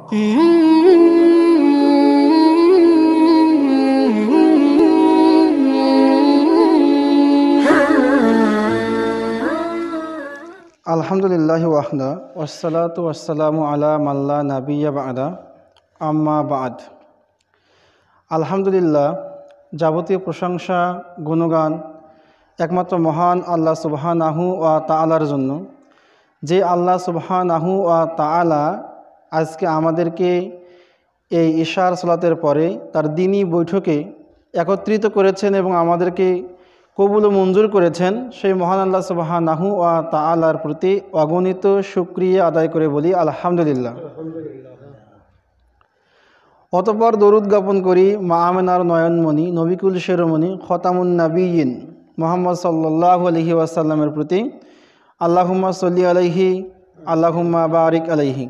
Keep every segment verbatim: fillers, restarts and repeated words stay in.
আলহামদুলিল্লাহি ওয়াহদা ওয়াসসালাতু ওয়াসসালামু আলা মাল্লা নাবিয়্যা বা'দা আম্মা বা'দ। আলহামদুলিল্লাহ, যাবতীয় প্রশংসা গুণগান একমাত্র মহান আল্লাহ সুবহানাহু ওয়া তাআলার জন্য, যে আল্লাহ সুবহানাহু ওয়া তাআলা আজকে আমাদেরকে এই ইশার সালাতের পরে তার দ্বীনি বৈঠকে একত্রিত করেছেন এবং আমাদেরকে কবুল ও মঞ্জুর করেছেন। সেই মহান আল্লাহ সুবহানাহু ওয়া তাআলার প্রতি অগণিত শুকরিয়া আদায় করে বলি আলহামদুলিল্লাহ। অতঃপর দরুদ জ্ঞাপন করি মা আমেনার নয়নমণি নবিকুল শিরোমণি খতামুন নাবিয়িন মুহাম্মদ সাল্লাল্লাহু আলাইহি ওয়াসাল্লামের প্রতি। আল্লাহুম্মা সাল্লি আলাইহি আল্লাহুম্মা বারিক আলাইহি।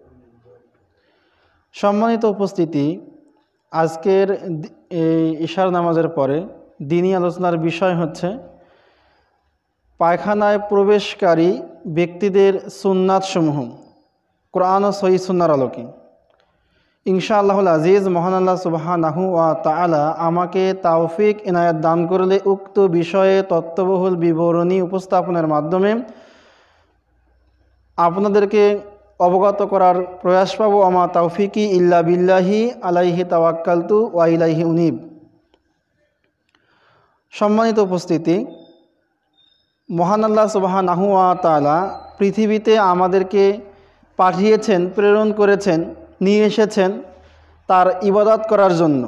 সম্মানিত উপস্থিতি, আজকের এই ইশার নামাজের পরে দ্বীনি আলোচনার বিষয় হচ্ছে পায়খানায় প্রবেশকারী ব্যক্তিদের সুন্নাতসমূহ কোরআন ও সহিহ সুন্নাহর আলোকে। ইনশাআল্লাহুল আজিজ মহান আল্লাহ সুবহানাহু ওয়া তাআলা আমাকে তাওফিক ইনায়াত দান করলে উক্ত বিষয়ে তত্ত্ববহুল বিবরণী উপস্থাপনের মাধ্যমে আপনাদেরকে অবগত করার প্রয়াস পাবো। আমা তাওফিকি ইল্লা বিল্লাহি আলাইহি তাওয়াক্কালতু ওয়া ইলাইহি উনীব। সম্মানিত উপস্থিতি, মহান আল্লাহ সুবহানাহু ওয়া তাআলা পৃথিবীতে আমাদেরকে পাঠিয়েছেন, প্রেরণ করেছেন, নিয়ে এসেছেন তার ইবাদত করার জন্য,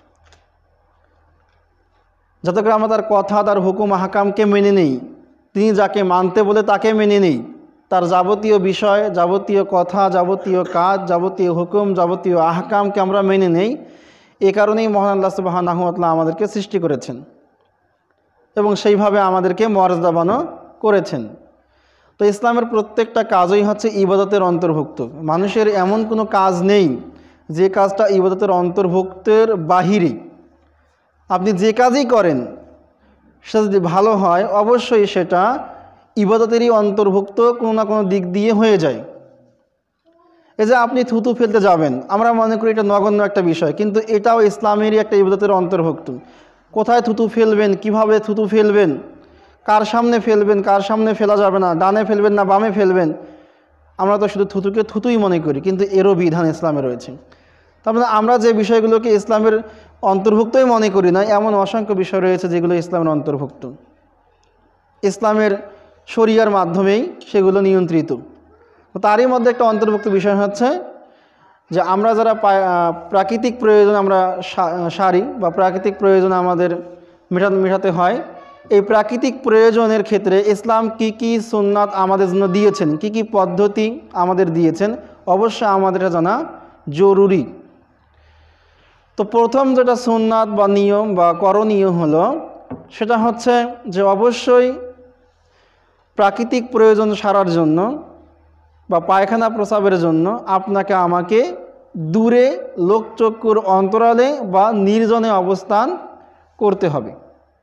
যাতে করে আমরা তার কথা, তার হুকুম আহকামকে মেনে নেই। তিনি যাকে মানতে বলে তাকে মেনে নেই। তার যাবতীয় বিষয়, যাবতীয় কথা, যাবতীয় কাজ, যাবতীয় হুকুম, যাবতীয় আহকামকে আমরা মেনে নেই। এ কারণেই মহান আল্লাহ সুবহানাহু ওয়া তাআলা আমাদেরকে সৃষ্টি করেছেন এবং সেইভাবে আমাদেরকে মর্যাদাবানও করেছেন। তো ইসলামের প্রত্যেকটা কাজই হচ্ছে ইবাদতের অন্তর্ভুক্ত। মানুষের এমন কোনো কাজ নেই যে কাজটা ইবাদতের অন্তর্ভুক্তের বাহিরে। আপনি যে কাজই করেন সেটা যদি ভালো হয় অবশ্যই সেটা ইবাদতেরই অন্তর্ভুক্ত কোনো না কোনো দিক দিয়ে হয়ে যায়। এই যে আপনি থুতু ফেলতে যাবেন, আমরা মনে করি এটা নগণ্য একটা বিষয়, কিন্তু এটাও ইসলামেরই একটা ইবাদতের অন্তর্ভুক্ত। কোথায় থুতু ফেলবেন, কিভাবে থুতু ফেলবেন, কার সামনে ফেলবেন, কার সামনে ফেলা যাবে না, ডানে ফেলবেন না বামে ফেলবেন, আমরা তো শুধু থুতুকে থুতুই মনে করি, কিন্তু এরও বিধান ইসলামে রয়েছে। তার মানে আমরা যে বিষয়গুলোকে ইসলামের অন্তর্ভুক্তই মনে করি না, এমন অসংখ্য বিষয় রয়েছে যেগুলো ইসলামের অন্তর্ভুক্ত। ইসলামের শরিয়ার মাধ্যমেই সেগুলো নিয়ন্ত্রিত। তারই মধ্যে একটা অন্তর্ভুক্ত বিষয় হচ্ছে যে আমরা যারা প্রাকৃতিক প্রয়োজন আমরা সারি বা প্রাকৃতিক প্রয়োজন আমাদের মেটাতে মেটাতে হয়, এই প্রাকৃতিক প্রয়োজনের ক্ষেত্রে ইসলাম কি কি সুন্নাত আমাদের জন্য দিয়েছেন, কি কি পদ্ধতি আমাদের দিয়েছেন, অবশ্যই আমাদের জানা জরুরি। তো প্রথম যেটা সুন্নাত বা নিয়ম বা করণীয় হলো সেটা হচ্ছে যে অবশ্যই প্রাকৃতিক প্রয়োজন সারার জন্য বা পায়খানা প্রস্রাবের জন্য আপনাকে আমাকে দূরে লোকচক্ষুর অন্তরালে বা নির্জনে অবস্থান করতে হবে।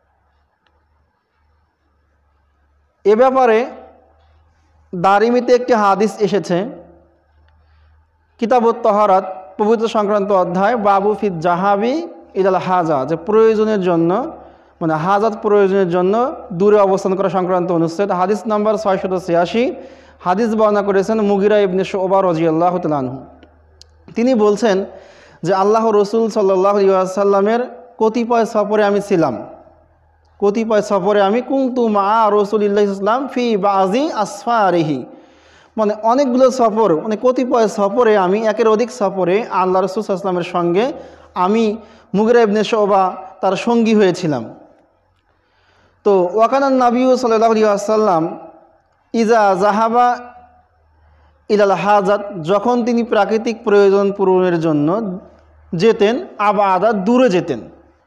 এ ব্যাপারে দারিমিতে একটি হাদিস এসেছে, কিতাবুত তাহারাত পবিত্র সংক্রান্ত অধ্যায়, বাবু ফিদ জাহাবি ইলাল হাজা, যে প্রয়োজনের জন্য মানে হাজাত প্রয়োজনের জন্য দূরে অবস্থান করা সংক্রান্ত অনুচ্ছেদ। হাদিস নাম্বার ছয়শত ছিয়াশি। হাদিস বর্ণনা করেছেন মুগিরা ইবনে শুবা রাদিয়াল্লাহু তাআলা আনহু। তিনি বলছেন যে আল্লাহ রসুল সাল্লাল্লাহু আলাইহি ওয়াসাল্লামের কতিপয় সফরে আমি ছিলাম, কতিপয় সফরে আমি কুনতু মা রাসূলিল্লাহি সাল্লাল্লাহু আলাইহি ওয়াসাল্লাম ফি বাযি আসফারিহি, মানে অনেকগুলো সফর, মানে কতিপয় সফরে আমি, একের অধিক সফরে আল্লাহ রসুল সাল্লাল্লাহু আলাইহি ওয়াসাল্লামের সঙ্গে আমি মুগিরা ইবনে শুবা তার সঙ্গী হয়েছিলাম। তো ওয়াকানান নবী সাল্লাল্লাহু আলাইহি ওয়াসাল্লাম ইজা জাহাবা ইলাল হাজাত, যখন তিনি প্রাকৃতিক প্রয়োজন পূরণের জন্য যেতেন, আবাদা দূরে যেতেন।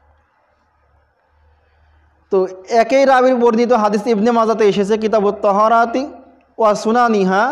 তো একই রাবির বর্ণিত হাদিস ইবনে মাজাতে এসেছে, কিতাবুত তাহারাতি ওয়া সুনানিহা,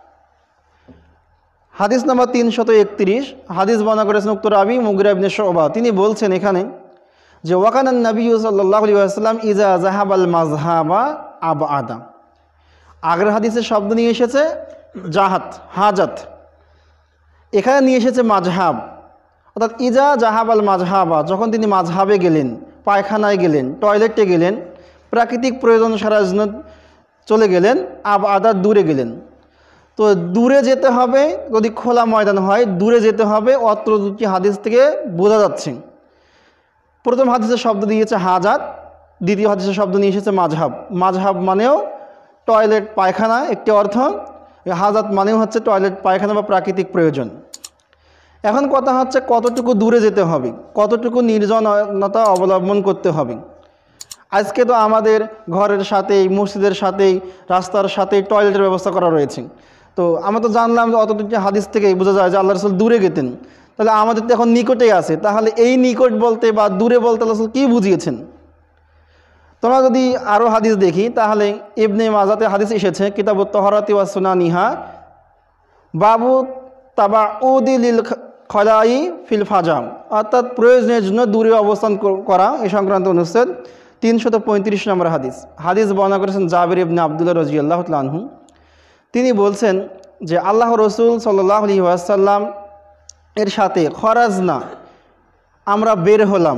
হাদিস নাম্বার তিনশত একত্রিশ। হাদিস বর্ণনা করেছেন উক্ত রাবি মুগিরা ইবনে শুবা। তিনি বলছেন এখানে যে ওয়াকানান নবী সাল্লাল্লাহু আলাইহি ওয়াসাল্লাম ইজা জাহাবাল মাজহাবা আবাদা। আগের হাদিসের শব্দ নিয়ে এসেছে জাহাত, হাজাত, এখানে নিয়ে এসেছে মাযহাব, অর্থাৎ ইজা জাহাব আল মাযহাবা, যখন তিনি মাযহাবে গেলেন, পায়খানায় গেলেন, টয়লেটে গেলেন, প্রাকৃতিক প্রয়োজন সারার জন্য চলে গেলেন, আব আদার দূরে গেলেন। তো দূরে যেতে হবে, যদি খোলা ময়দান হয় দূরে যেতে হবে, অত্র দুটি হাদিস থেকে বোঝা যাচ্ছে। প্রথম হাদিসের শব্দ দিয়েছে হাজাত, দ্বিতীয় হাদিসের শব্দ নিয়ে এসেছে মাযহাব। মাযহাব মানেও টয়লেট পায়খানা একটি অর্থ, হাজাত মানেও হচ্ছে টয়লেট পায়খানা বা প্রাকৃতিক প্রয়োজন। এখন কথা হচ্ছে কতটুকু দূরে যেতে হবে, কতটুকু নির্জনতা অবলম্বন করতে হবে। আজকে তো আমাদের ঘরের সাথেই, মসজিদের সাথেই, রাস্তার সাথেই টয়লেটের ব্যবস্থা করা রয়েছে। তো আমরা তো জানলাম যে অত দুটি হাদিস থেকেই বোঝা যায় যে আল্লাহ রাসূল দূরে গেতেন, তাহলে আমাদের তো এখন নিকটেই আছে। তাহলে এই নিকট বলতে বা দূরে বলতে আল্লাহ রাসূল কী বুঝিয়েছেন? তোমরা যদি আরও হাদিস দেখি তাহলে ইবনে মাজাতে হাদিস এসেছে, কিতাবুত তাহারাতি ওয়া সুনানিহা, বাবু তাবাউদি লিল খলাই ফিল ফাজাম, অর্থাৎ প্রয়োজনের জন্য দূরে অবস্থান করা, এই সংক্রান্ত অনুচ্ছেদ তিনশত পঁয়ত্রিশ নম্বর হাদিস। হাদিস বর্ণনা করেছেন জাবির ইবনে আবদুল্লাহ রাদিয়াল্লাহু তাআলা আনহু। তিনি বলছেন যে আল্লাহ রসুল সাল্লাল্লাহু আলাইহি ওয়াসাল্লাম এর সাথে খরাজনা, আমরা বের হলাম,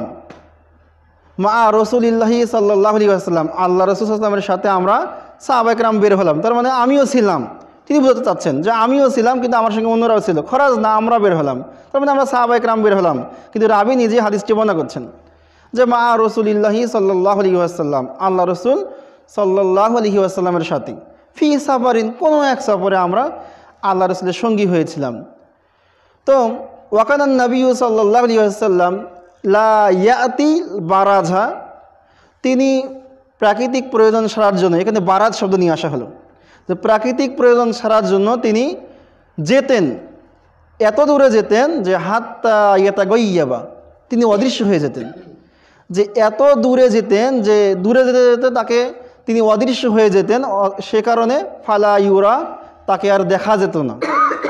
মা রসুলিল্লাহি সাল্লাল্লাহু আলাইহি ওয়াসাল্লাম, আল্লাহ রসুল সাল্লাল্লাহু আলাইহি ওয়াসাল্লামের সাথে আমরা সাহাবায়ে কেরাম বের হলাম। তার মানে আমিও ছিলাম, তিনি বোঝাতে চাচ্ছেন যে আমিও ছিলাম কিন্তু আমার সঙ্গে অন্যরাও ছিল। খরাজ না, আমরা বের হলাম, তার মানে আমরা সাহাবায়ে কেরাম বের হলাম। কিন্তু রাবি নিজে হাদিসটি বর্ণনা করছেন যে মা রসুলিল্লাহি সাল্লাল্লাহু আলাইহি ওয়াসাল্লাম, আল্লাহ রসুল সাল্লাল্লাহু আলাইহি ওয়াসাল্লামের সাথে, ফি সাফারিন, কোনো এক সফরে আমরা আল্লাহ রসুলের সঙ্গী হয়েছিলাম। তো ওয়াকানান নবী সাল্লাল্লাহু আলাইহি ওয়াসাল্লাম লা ইয়াতি বারাজা, তিনি প্রাকৃতিক প্রয়োজন সারার জন্য, এখানে বারাজ শব্দ নিয়ে আসা হলো যে প্রাকৃতিক প্রয়োজন সারার জন্য তিনি যেতেন, এত দূরে যেতেন যে হাত্তা ইয়াতা গইয়াবা, তিনি অদৃশ্য হয়ে যেতেন। যে এত দূরে যেতেন যে দূরে যেতে যেতে তাকে তিনি অদৃশ্য হয়ে যেতেন, সে কারণে ফালা ইউরা, তাকে আর দেখা যেত না।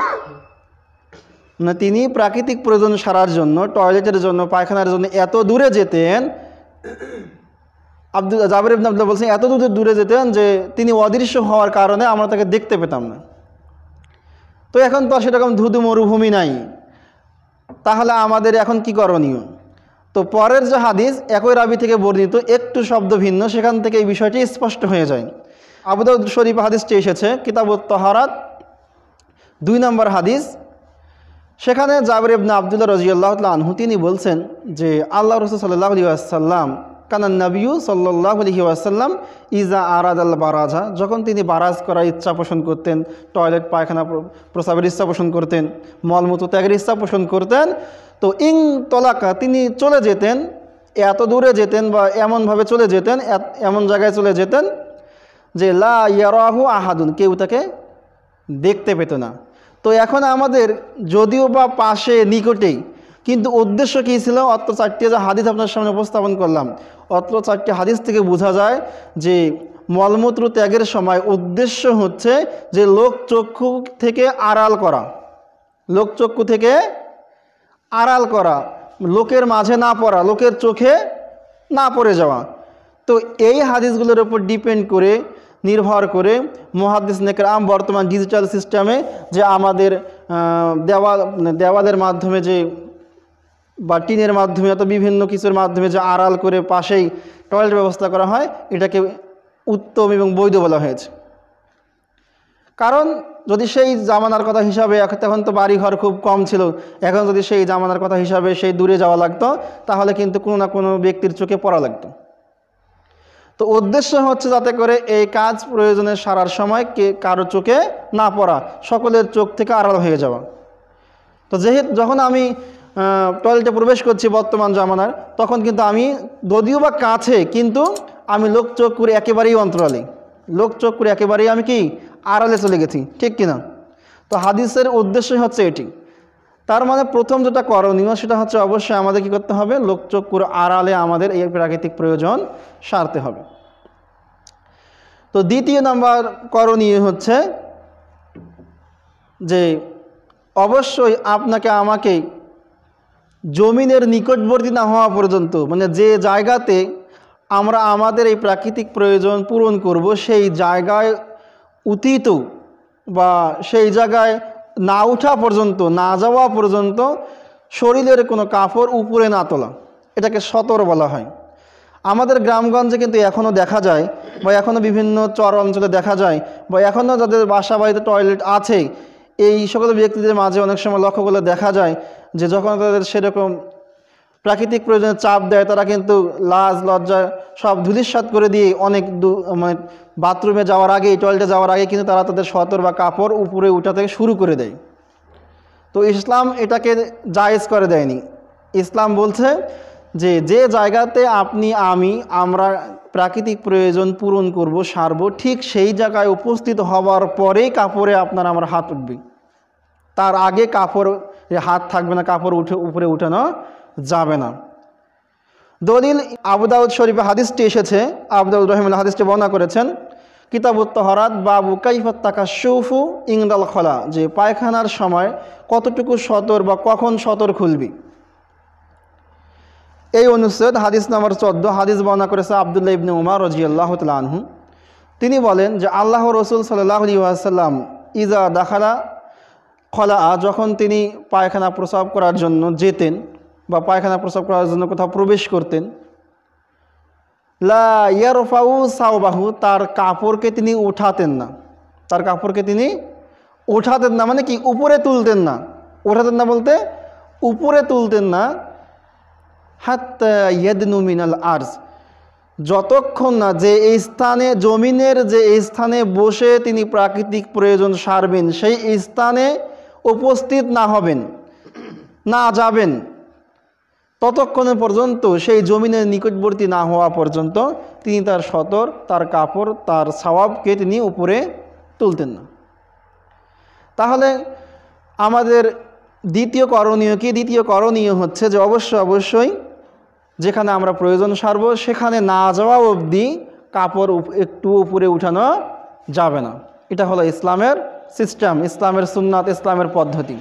না, তিনি প্রাকৃতিক প্রয়োজন সারার জন্য, টয়লেটের জন্য, পায়খানার জন্য এত দূরে যেতেন, আব্দুল জাবির ইবনে আবদুল্লাহ বলছেন এত দূরে দূরে যেতেন যে তিনি অদৃশ্য হওয়ার কারণে আমরা তাকে দেখতে পেতাম না। তো এখন তো সেরকম ধুধু মরুভূমি নাই, তাহলে আমাদের এখন কি করণীয়? তো পরের যে হাদিস একই রাবি থেকে বর্ণিত, একটু শব্দ ভিন্ন, সেখান থেকে এই বিষয়টি স্পষ্ট হয়ে যায়। আবু দাউদ শরীফ হাদিসটি এসেছে, কিতাবুত তাহারাত দুই নম্বর হাদিস। সেখানে জাবির ইবনে আবদুল্লাহ রাদিয়াল্লাহু তাআলা আনহু তিনি বলছেন যে আল্লাহ রাসূল সাল্লাল্লাহু আলাইহি ওয়াসাল্লাম, কানান নবী সাল্লাল্লাহু আলাইহি ওয়াসাল্লাম ইজা আরাদাল বারাজা, যখন তিনি বারাজ করার ইচ্ছা পোষণ করতেন, টয়লেট পায়খানা প্রস্রাবের ইচ্ছা পোষণ করতেন, মলমূত্র ত্যাগের ইচ্ছা পোষণ করতেন, তো ইং তলাকা, তিনি চলে যেতেন, এত দূরে যেতেন বা এমনভাবে চলে যেতেন, এমন জায়গায় চলে যেতেন যে লা ইয়ারাহু আহাদুন, কেউ তাকে দেখতে পেত না। তো এখন আমাদের যদিও বা পাশে নিকটেই, কিন্তু উদ্দেশ্য কী ছিল? অত্র চারটি যে হাদিস আপনার সামনে উপস্থাপন করলাম, অত্র চারটি হাদিস থেকে বোঝা যায় যে মলমূত্র ত্যাগের সময় উদ্দেশ্য হচ্ছে যে লোক চক্ষু থেকে আড়াল করা, লোক চক্ষু থেকে আড়াল করা, লোকের মাঝে না পড়া, লোকের চোখে না পড়ে যাওয়া। তো এই হাদিসগুলোর উপর ডিপেন্ড করে, নির্ভর করে মুহাদ্দিস নেকরাম বর্তমান ডিজিটাল সিস্টেমে যে আমাদের দেওয়াল দেওয়ালের মাধ্যমে যে বা টিনের মাধ্যমে অথবা বিভিন্ন কিছুর মাধ্যমে যে আড়াল করে পাশেই টয়লেট ব্যবস্থা করা হয়, এটাকে উত্তম এবং বৈধ বলা হয়েছে। কারণ যদি সেই জামানার কথা হিসাবে, তখন তো বাড়িঘর খুব কম ছিল, এখন যদি সেই জামানার কথা হিসাবে সেই দূরে যাওয়া লাগতো, তাহলে কিন্তু কোনো না কোনো ব্যক্তির চোখে পড়া লাগতো। তো উদ্দেশ্য হচ্ছে যাতে করে এই কাজ প্রয়োজনের সারার সময় কে কারো চোখে না পড়া, সকলের চোখ থেকে আড়াল হয়ে যাওয়া। তো যেহেতু যখন আমি টয়লেটে প্রবেশ করছি বর্তমান জামানার, তখন কিন্তু আমি যদিও বা কাছে, কিন্তু আমি লোক চোখ করে একেবারেই অন্তরালে, লোক চোখ করে একেবারেই আমি কি আড়ালে চলে গেছি, ঠিক কিনা? তো হাদিসের উদ্দেশ্যই হচ্ছে এটি। তার মানে প্রথম যেটা করণীয় সেটা হচ্ছে অবশ্যই আমাদের কী করতে হবে? লোক চোখ করে আড়ালে আমাদের এই প্রাকৃতিক প্রয়োজন সারতে হবে। তো দ্বিতীয় নাম্বার করণীয় হচ্ছে যে অবশ্যই আপনাকে আমাকে জমিনের নিকটবর্তী না হওয়া পর্যন্ত, মানে যে জায়গাতে আমরা আমাদের এই প্রাকৃতিক প্রয়োজন পূরণ করব, সেই জায়গায় অতীত বা সেই জায়গায় না ওঠা পর্যন্ত, না যাওয়া পর্যন্ত শরীরের কোনো কাপড় উপরে না তোলা, এটাকে সতর বলা হয়। আমাদের গ্রামগঞ্জে কিন্তু এখনও দেখা যায়, বা এখনও বিভিন্ন চর অঞ্চলে দেখা যায়, বা এখনও যাদের বাসা বাড়িতে টয়লেট আছে, এই সকল ব্যক্তিদের মাঝে অনেক সময় লক্ষ্য করলে দেখা যায় যে যখন তাদের সেরকম প্রাকৃতিক প্রয়োজনে চাপ দেয়, তারা কিন্তু লাজ লজ্জা সব ধূলিসাৎ করে দিয়ে অনেক দু মানে বাথরুমে যাওয়ার আগে, টয়লেটে যাওয়ার আগে কিন্তু তারা তাদের সতর বা কাপড় উপরে উঠা থেকে শুরু করে দেয়। তো ইসলাম এটাকে জায়েজ করে দেয়নি। ইসলাম বলছে যে যে জায়গাতে আপনি আমি আমরা প্রাকৃতিক প্রয়োজন পূরণ করব, সারব, ঠিক সেই জায়গায় উপস্থিত হওয়ার পরেই কাপড়ে আপনার আমার হাত উঠবে, তার আগে কাপড় হাত থাকবে না, কাপড় উঠে উপরে উঠানো যাবে না। দলিল আবু দাউদ শরীফে হাদিসটি এসেছে, আবু দাউদ রাহিমাহুল্লাহ হাদিসটি বর্ণনা করেছেন কিতাবুত তাহারাত বাবু কাইফাত তাকাশশুফু ইনদাল খলা, যে পায়খানার সময় কতটুকু সতর বা কখন সতর খুলবি। এই অনুচ্ছেদ হাদিস নম্বর চোদ্দ, হাদিস বর্ণনা করেছে আব্দুল্লাহ ইবনে উমর রাদিয়াল্লাহু তাআলা আনহু। তিনি বলেন যে আল্লাহ রসুল সাল্লাল্লাহু আলাইহি ওয়াসাল্লাম ইজা দাখালা খলা, যখন তিনি পায়খানা প্রস্রাব করার জন্য যেতেন বা পায়খানা প্রস্রাব করার জন্য কোথাও প্রবেশ করতেন, লা ইয়ারফাউ সাওবাহু, তার কাপড়কে তিনি উঠাতেন না, তার কাপড়কে তিনি উঠাতেন না, মানে কি উপরে তুলতেন না, উঠাতেন না বলতে উপরে তুলতেন না, হাত্তা ইয়াদনু মিনাল আরজ, যতক্ষণ না যে এই স্থানে জমিনের যে এই স্থানে বসে তিনি প্রাকৃতিক প্রয়োজন সারবেন সেই স্থানে উপস্থিত না হবেন, না যাবেন, ততক্ষণ পর্যন্ত, সেই জমিনের নিকটবর্তী না হওয়া পর্যন্ত তিনি তার সতর, তার কাপড়, তার সওয়াবকে তিনি উপরে তুলতেন না। তাহলে আমাদের দ্বিতীয় করণীয় কি? দ্বিতীয় করণীয় হচ্ছে যে অবশ্যই অবশ্যই যেখানে আমরা প্রয়োজন সারব সেখানে না যাওয়া অবধি কাপড় একটু উপরে উঠানো যাবে না। এটা হলো ইসলামের সিস্টেম, ইসলামের সুন্নাত, ইসলামের পদ্ধতি।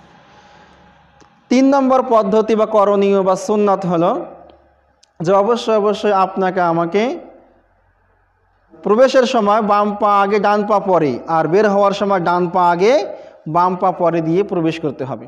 তিন নম্বর পদ্ধতি বা করণীয় বা সুন্নাত হলো যে অবশ্যই অবশ্যই আপনাকে আমাকে প্রবেশের সময় বাম পা আগে ডান পা পরে, আর বের হওয়ার সময় ডান পা আগে বাম পা পরে দিয়ে প্রবেশ করতে হবে।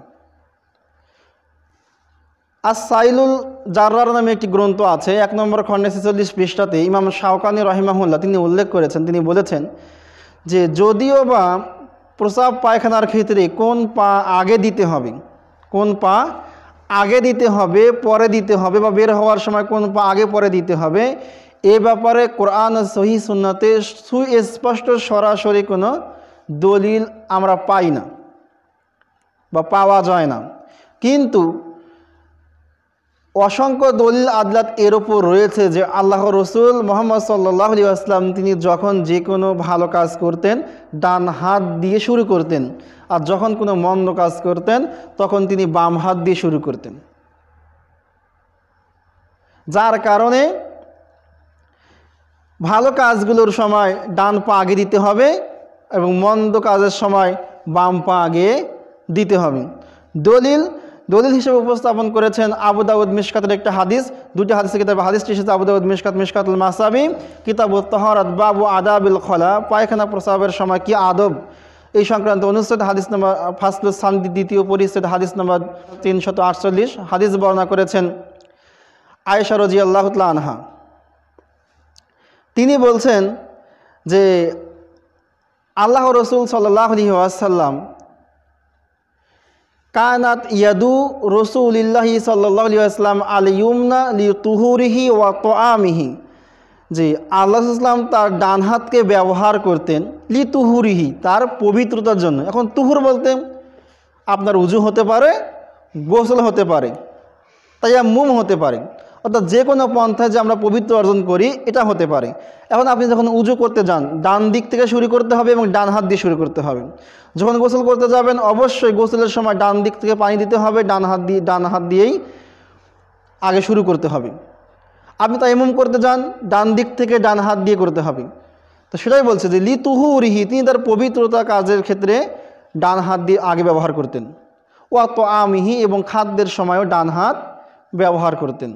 আর সাইলুল জাররার নামে একটি গ্রন্থ আছে, এক নম্বর খণ্ডে ছেচল্লিশ পৃষ্ঠাতে ইমাম শাওকানি রাহিমাহুল্লাহ তিনি উল্লেখ করেছেন, তিনি বলেছেন যে যদিও বা প্রস্রাব পায়খানার ক্ষেত্রে কোন পা আগে দিতে হবে, কোন পা আগে দিতে হবে, পরে দিতে হবে, বা বের হওয়ার সময় কোন পা আগে পরে দিতে হবে, এ ব্যাপারে কোরআন ও সহিহ সুন্নাতে সুস্পষ্ট সরাসরি কোনো দলিল আমরা পাই না বা পাওয়া যায় না। কিন্তু অসংখ্য দলিল আদলাত এর ওপর রয়েছে যে আল্লাহ রসুল মুহাম্মদ সাল্লাল্লাহু আলাইহি ওয়াসাল্লাম তিনি যখন যে কোনো ভালো কাজ করতেন ডান হাত দিয়ে শুরু করতেন, আর যখন কোনো মন্দ কাজ করতেন তখন তিনি বাম হাত দিয়ে শুরু করতেন। যার কারণে ভালো কাজগুলোর সময় ডান পা আগে দিতে হবে এবং মন্দ কাজের সময় বাম পা আগে দিতে হবে। দলিল দলিল হিসেবে উপস্থাপন করেছেন আবু দাউদ মিশকাতের একটা হাদিস, দুটি হাদিসের কিতাবে হাদিসটি এসেছে আবু দাউদ মিশকাত, মিশকাতুল মাসাবি, কিতাবুত তাহারাত, বাবু আদাবিল খলা, পায়খানা প্রস্রাবের সময় কি আদব, এই সংক্রান্ত অনুচ্ছেদ হাদিস নম্বর ফাসলুস সান্দি দ্বিতীয় পরিচ্ছেদ হাদিস নম্বর তিনশত আটচল্লিশ। হাদিস বর্ণনা করেছেন আয়েশা রাদিয়াল্লাহু তাআলা আনহা। তিনি বলছেন যে আল্লাহ রসুল সাল্লাল্লাহু আলাইহি ওয়াসাল্লাম কানাত ইয়াদু রসুলিল্লাহি সাল্লাল্লাহু আলাইহি ওয়াসাল্লাম আল ইউমনা লি তুহুরিহি ওয়া তাআমিহি, যে আল্লাহ ইসলাম তার ডান হাতকে ব্যবহার করতেন লি তুহুরিহি, তার পবিত্রতার জন্য। এখন তুহুর বলতে আপনার উজু হতে পারে, গোসল হতে পারে, তায়াম্মুম হতে পারে, অর্থাৎ যে কোনো পন্থায় যে আমরা পবিত্র অর্জন করি এটা হতে পারে। এখন আপনি যখন উজু করতে যান ডান দিক থেকে শুরু করতে হবে এবং ডান হাত দিয়ে শুরু করতে হবে। যখন গোসল করতে যাবেন অবশ্যই গোসলের সময় ডান দিক থেকে পানি দিতে হবে, ডান হাত দিয়ে ডান হাত দিয়েই আগে শুরু করতে হবে। আপনি তায়াম্মুম করতে যান ডান দিক থেকে ডান হাত দিয়ে করতে হবে। তো সেটাই বলছে যে লি তুহুরিহি, তিনি তার পবিত্রতা কাজের ক্ষেত্রে ডান হাত দিয়ে আগে ব্যবহার করতেন। ওয়া তাআমিহি, এবং খাদ্যের সময়ও ডান হাত ব্যবহার করতেন।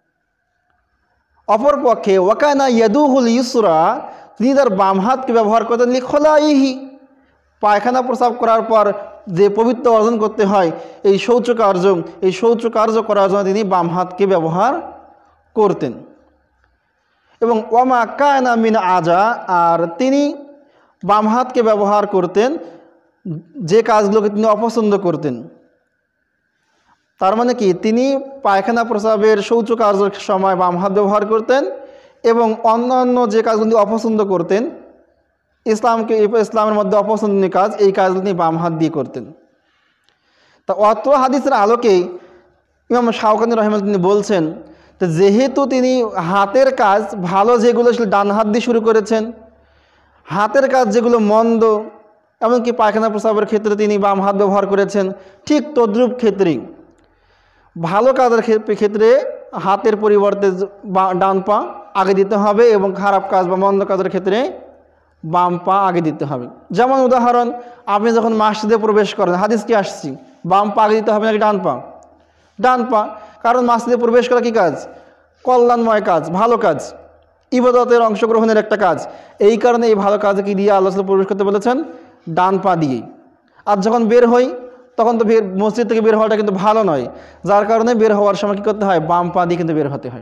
অপরপক্ষে ওয়াকানা ইয়াদুহুল ইউসরা, তিনি তার বাম হাতকে ব্যবহার করতেন লি খলাইহি, পায়খানা প্রস্রাব করার পর যে পবিত্র অর্জন করতে হয় এই শৌচ কার্য এই শৌচ কার্য করার জন্য তিনি বাম হাতকে ব্যবহার করতেন। এবং ওয়ামা কায়না মিন আজা, আর তিনি বাম হাতকে ব্যবহার করতেন যে কাজগুলোকে তিনি অপছন্দ করতেন। তার মানে কি, তিনি পায়খানা প্রস্রাবের শৌচ কার্যের সময় বাম হাত ব্যবহার করতেন এবং অন্যান্য যে কাজগুলি অপছন্দ করতেন, ইসলামকে ইসলামের মধ্যে অপছন্দনীয় কাজ, এই কাজগুলি তিনি বাম হাত দিয়ে করতেন। তা অত্র হাদিসের আলোকে ইমাম শাওকানি রাহিমাহুল্লাহ তিনি বলছেন যে যেহেতু তিনি হাতের কাজ ভালো যেগুলো ছিল ডান হাত দিয়ে শুরু করেছেন, হাতের কাজ যেগুলো মন্দ এমনকি পায়খানা প্রস্রাবের ক্ষেত্রে তিনি বাম হাত ব্যবহার করেছেন, ঠিক তদ্রূপ ক্ষেত্রেই ভালো কাজের ক্ষেত্রে হাতের পরিবর্তে ডান পা আগে দিতে হবে এবং খারাপ কাজ বা মন্দ কাজের ক্ষেত্রে বাম পা আগে দিতে হবে। যেমন উদাহরণ, আপনি যখন মসজিদে প্রবেশ করেন, হাদিস কি আসছি, বাম পা আগে দিতে হবে নাকি ডান পা? ডান পা। কারণ মসজিদে প্রবেশ করা কি কাজ? কল্যাণময় কাজ, ভালো কাজ, ইবাদতের অংশগ্রহণের একটা কাজ। এই কারণে এই ভালো কাজে কি দিয়ে আল্লাহ প্রবেশ করতে বলেছেন? ডান পা দিয়েই। আর যখন বের হই তখন তো বের মসজিদ থেকে বের হওয়াটা কিন্তু ভালো নয়, যার কারণে বের হওয়ার সময় কী করতে হয়? বাম পা দিয়ে কিন্তু বের হতে হয়।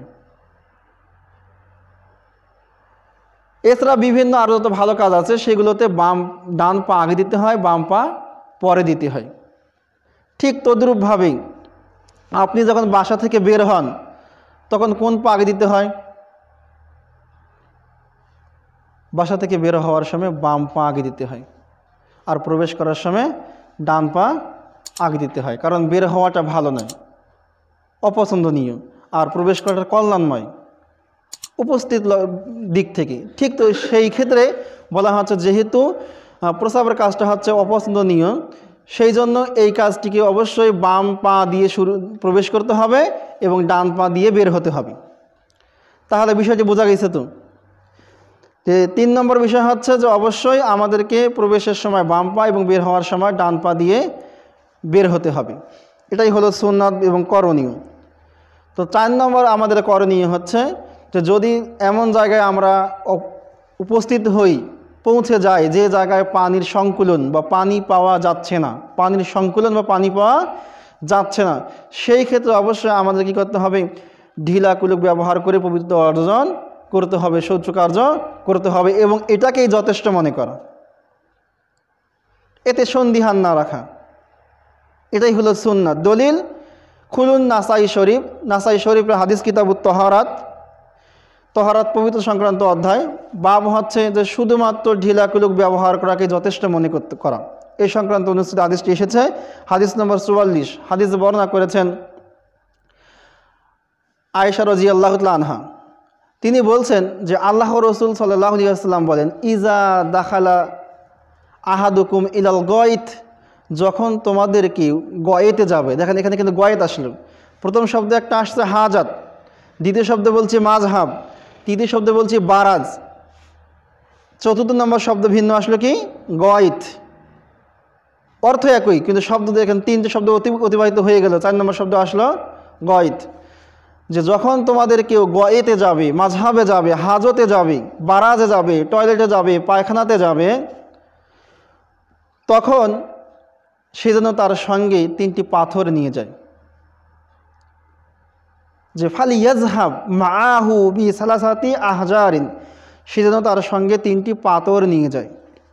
এছাড়া বিভিন্ন আরও যত ভালো কাজ আছে সেগুলোতে বাম ডান পা আগে দিতে হয়, বাম পা পরে দিতে হয়। ঠিক তদ্রূপভাবেই আপনি যখন বাসা থেকে বের হন তখন কোন পা আগে দিতে হয়? বাসা থেকে বের হওয়ার সময় বাম পা আগে দিতে হয়, আর প্রবেশ করার সময় ডান পা আগে দিতে হয়। কারণ বের হওয়াটা ভালো নয়, অপছন্দনীয়, আর প্রবেশ করাটা কল্যাণময় উপস্থিত দিক থেকে। ঠিক তো সেই ক্ষেত্রে বলা হচ্ছে যেহেতু প্রস্রাবের কাজটা হচ্ছে অপছন্দনীয়, সেই জন্য এই কাজটিকে অবশ্যই বাম পা দিয়ে শুরু প্রবেশ করতে হবে এবং ডান পা দিয়ে বের হতে হবে। তাহলে বিষয়টি বোঝা গেছে তো। যে তিন নম্বর বিষয় হচ্ছে যে অবশ্যই আমাদেরকে প্রবেশের সময় বাম পা এবং বের হওয়ার সময় ডান পা দিয়ে বের হতে হবে। এটাই হলো সুন্নাত এবং করণীয়। তো চার নম্বর আমাদের করণীয় হচ্ছে যে যদি এমন জায়গায় আমরা উপস্থিত হই, পৌঁছে যাই যে জায়গায় পানির সংকুলন বা পানি পাওয়া যাচ্ছে না, পানির সংকুলন বা পানি পাওয়া যাচ্ছে না, সেই ক্ষেত্রে অবশ্যই আমাদের কী করতে হবে? ঢিলা কুলুক ব্যবহার করে পবিত্র অর্জন করতে হবে, শৌচ কার্য করতে হবে এবং এটাকেই যথেষ্ট মনে করা, এতে সন্দিহান না রাখা। এটাই হলো সুন্নাত। দলিল খুলুন নাসাই শরীফ, নাসাই শরীফের হাদিস কিতাবুত তহারাত, তহারাত পবিত্র সংক্রান্ত অধ্যায়, বাব হচ্ছে যে শুধুমাত্র ঢিলা কুলুক ব্যবহার করাকে যথেষ্ট মনে করতে করা। এই সংক্রান্ত অনুষ্ঠিত হাদিসটি এসেছে হাদিস নম্বর চুয়াল্লিশ। হাদিস বর্ণনা করেছেন আয়েশা রাদিয়াল্লাহু তাআলা আনহা। তিনি বলছেন যে আল্লাহ রসুল সাল্লাল্লাহু আলাইহি ওয়াসাল্লাম বলেন, ইজা দাখালা আহাদুকুম ইলাল গয়ত, যখন তোমাদের কি গয়েতে যাবে। দেখেন এখানে কিন্তু গয়েত আসলো, প্রথম শব্দ একটা আসছে হাজাত, দ্বিতীয় শব্দ বলছি মাজহাব, তৃতীয় শব্দ বলছি বারাজ, চতুর্থ নম্বর শব্দ ভিন্ন আসলো কি গয়েত। অর্থ একই কিন্তু শব্দ দেখেন তিনটে শব্দ অতিবাহিত হয়ে গেল, চার নম্বর শব্দ আসলো গয়েত। যে যখন তোমাদের কেউ গয়েতে যাবে, মাজহাবে যাবে, হাজতে যাবে, বারাজে যাবে, টয়লেটে যাবে, পায়খানাতে যাবে, তখন সে যেন তার সঙ্গে তিনটি পাথর নিয়ে যায়। যে ফালি ইয়াজহাব মাআহু বি সালাসাতি আহজারিন, সে যেন তার সঙ্গে তিনটি পাথর নিয়ে যায়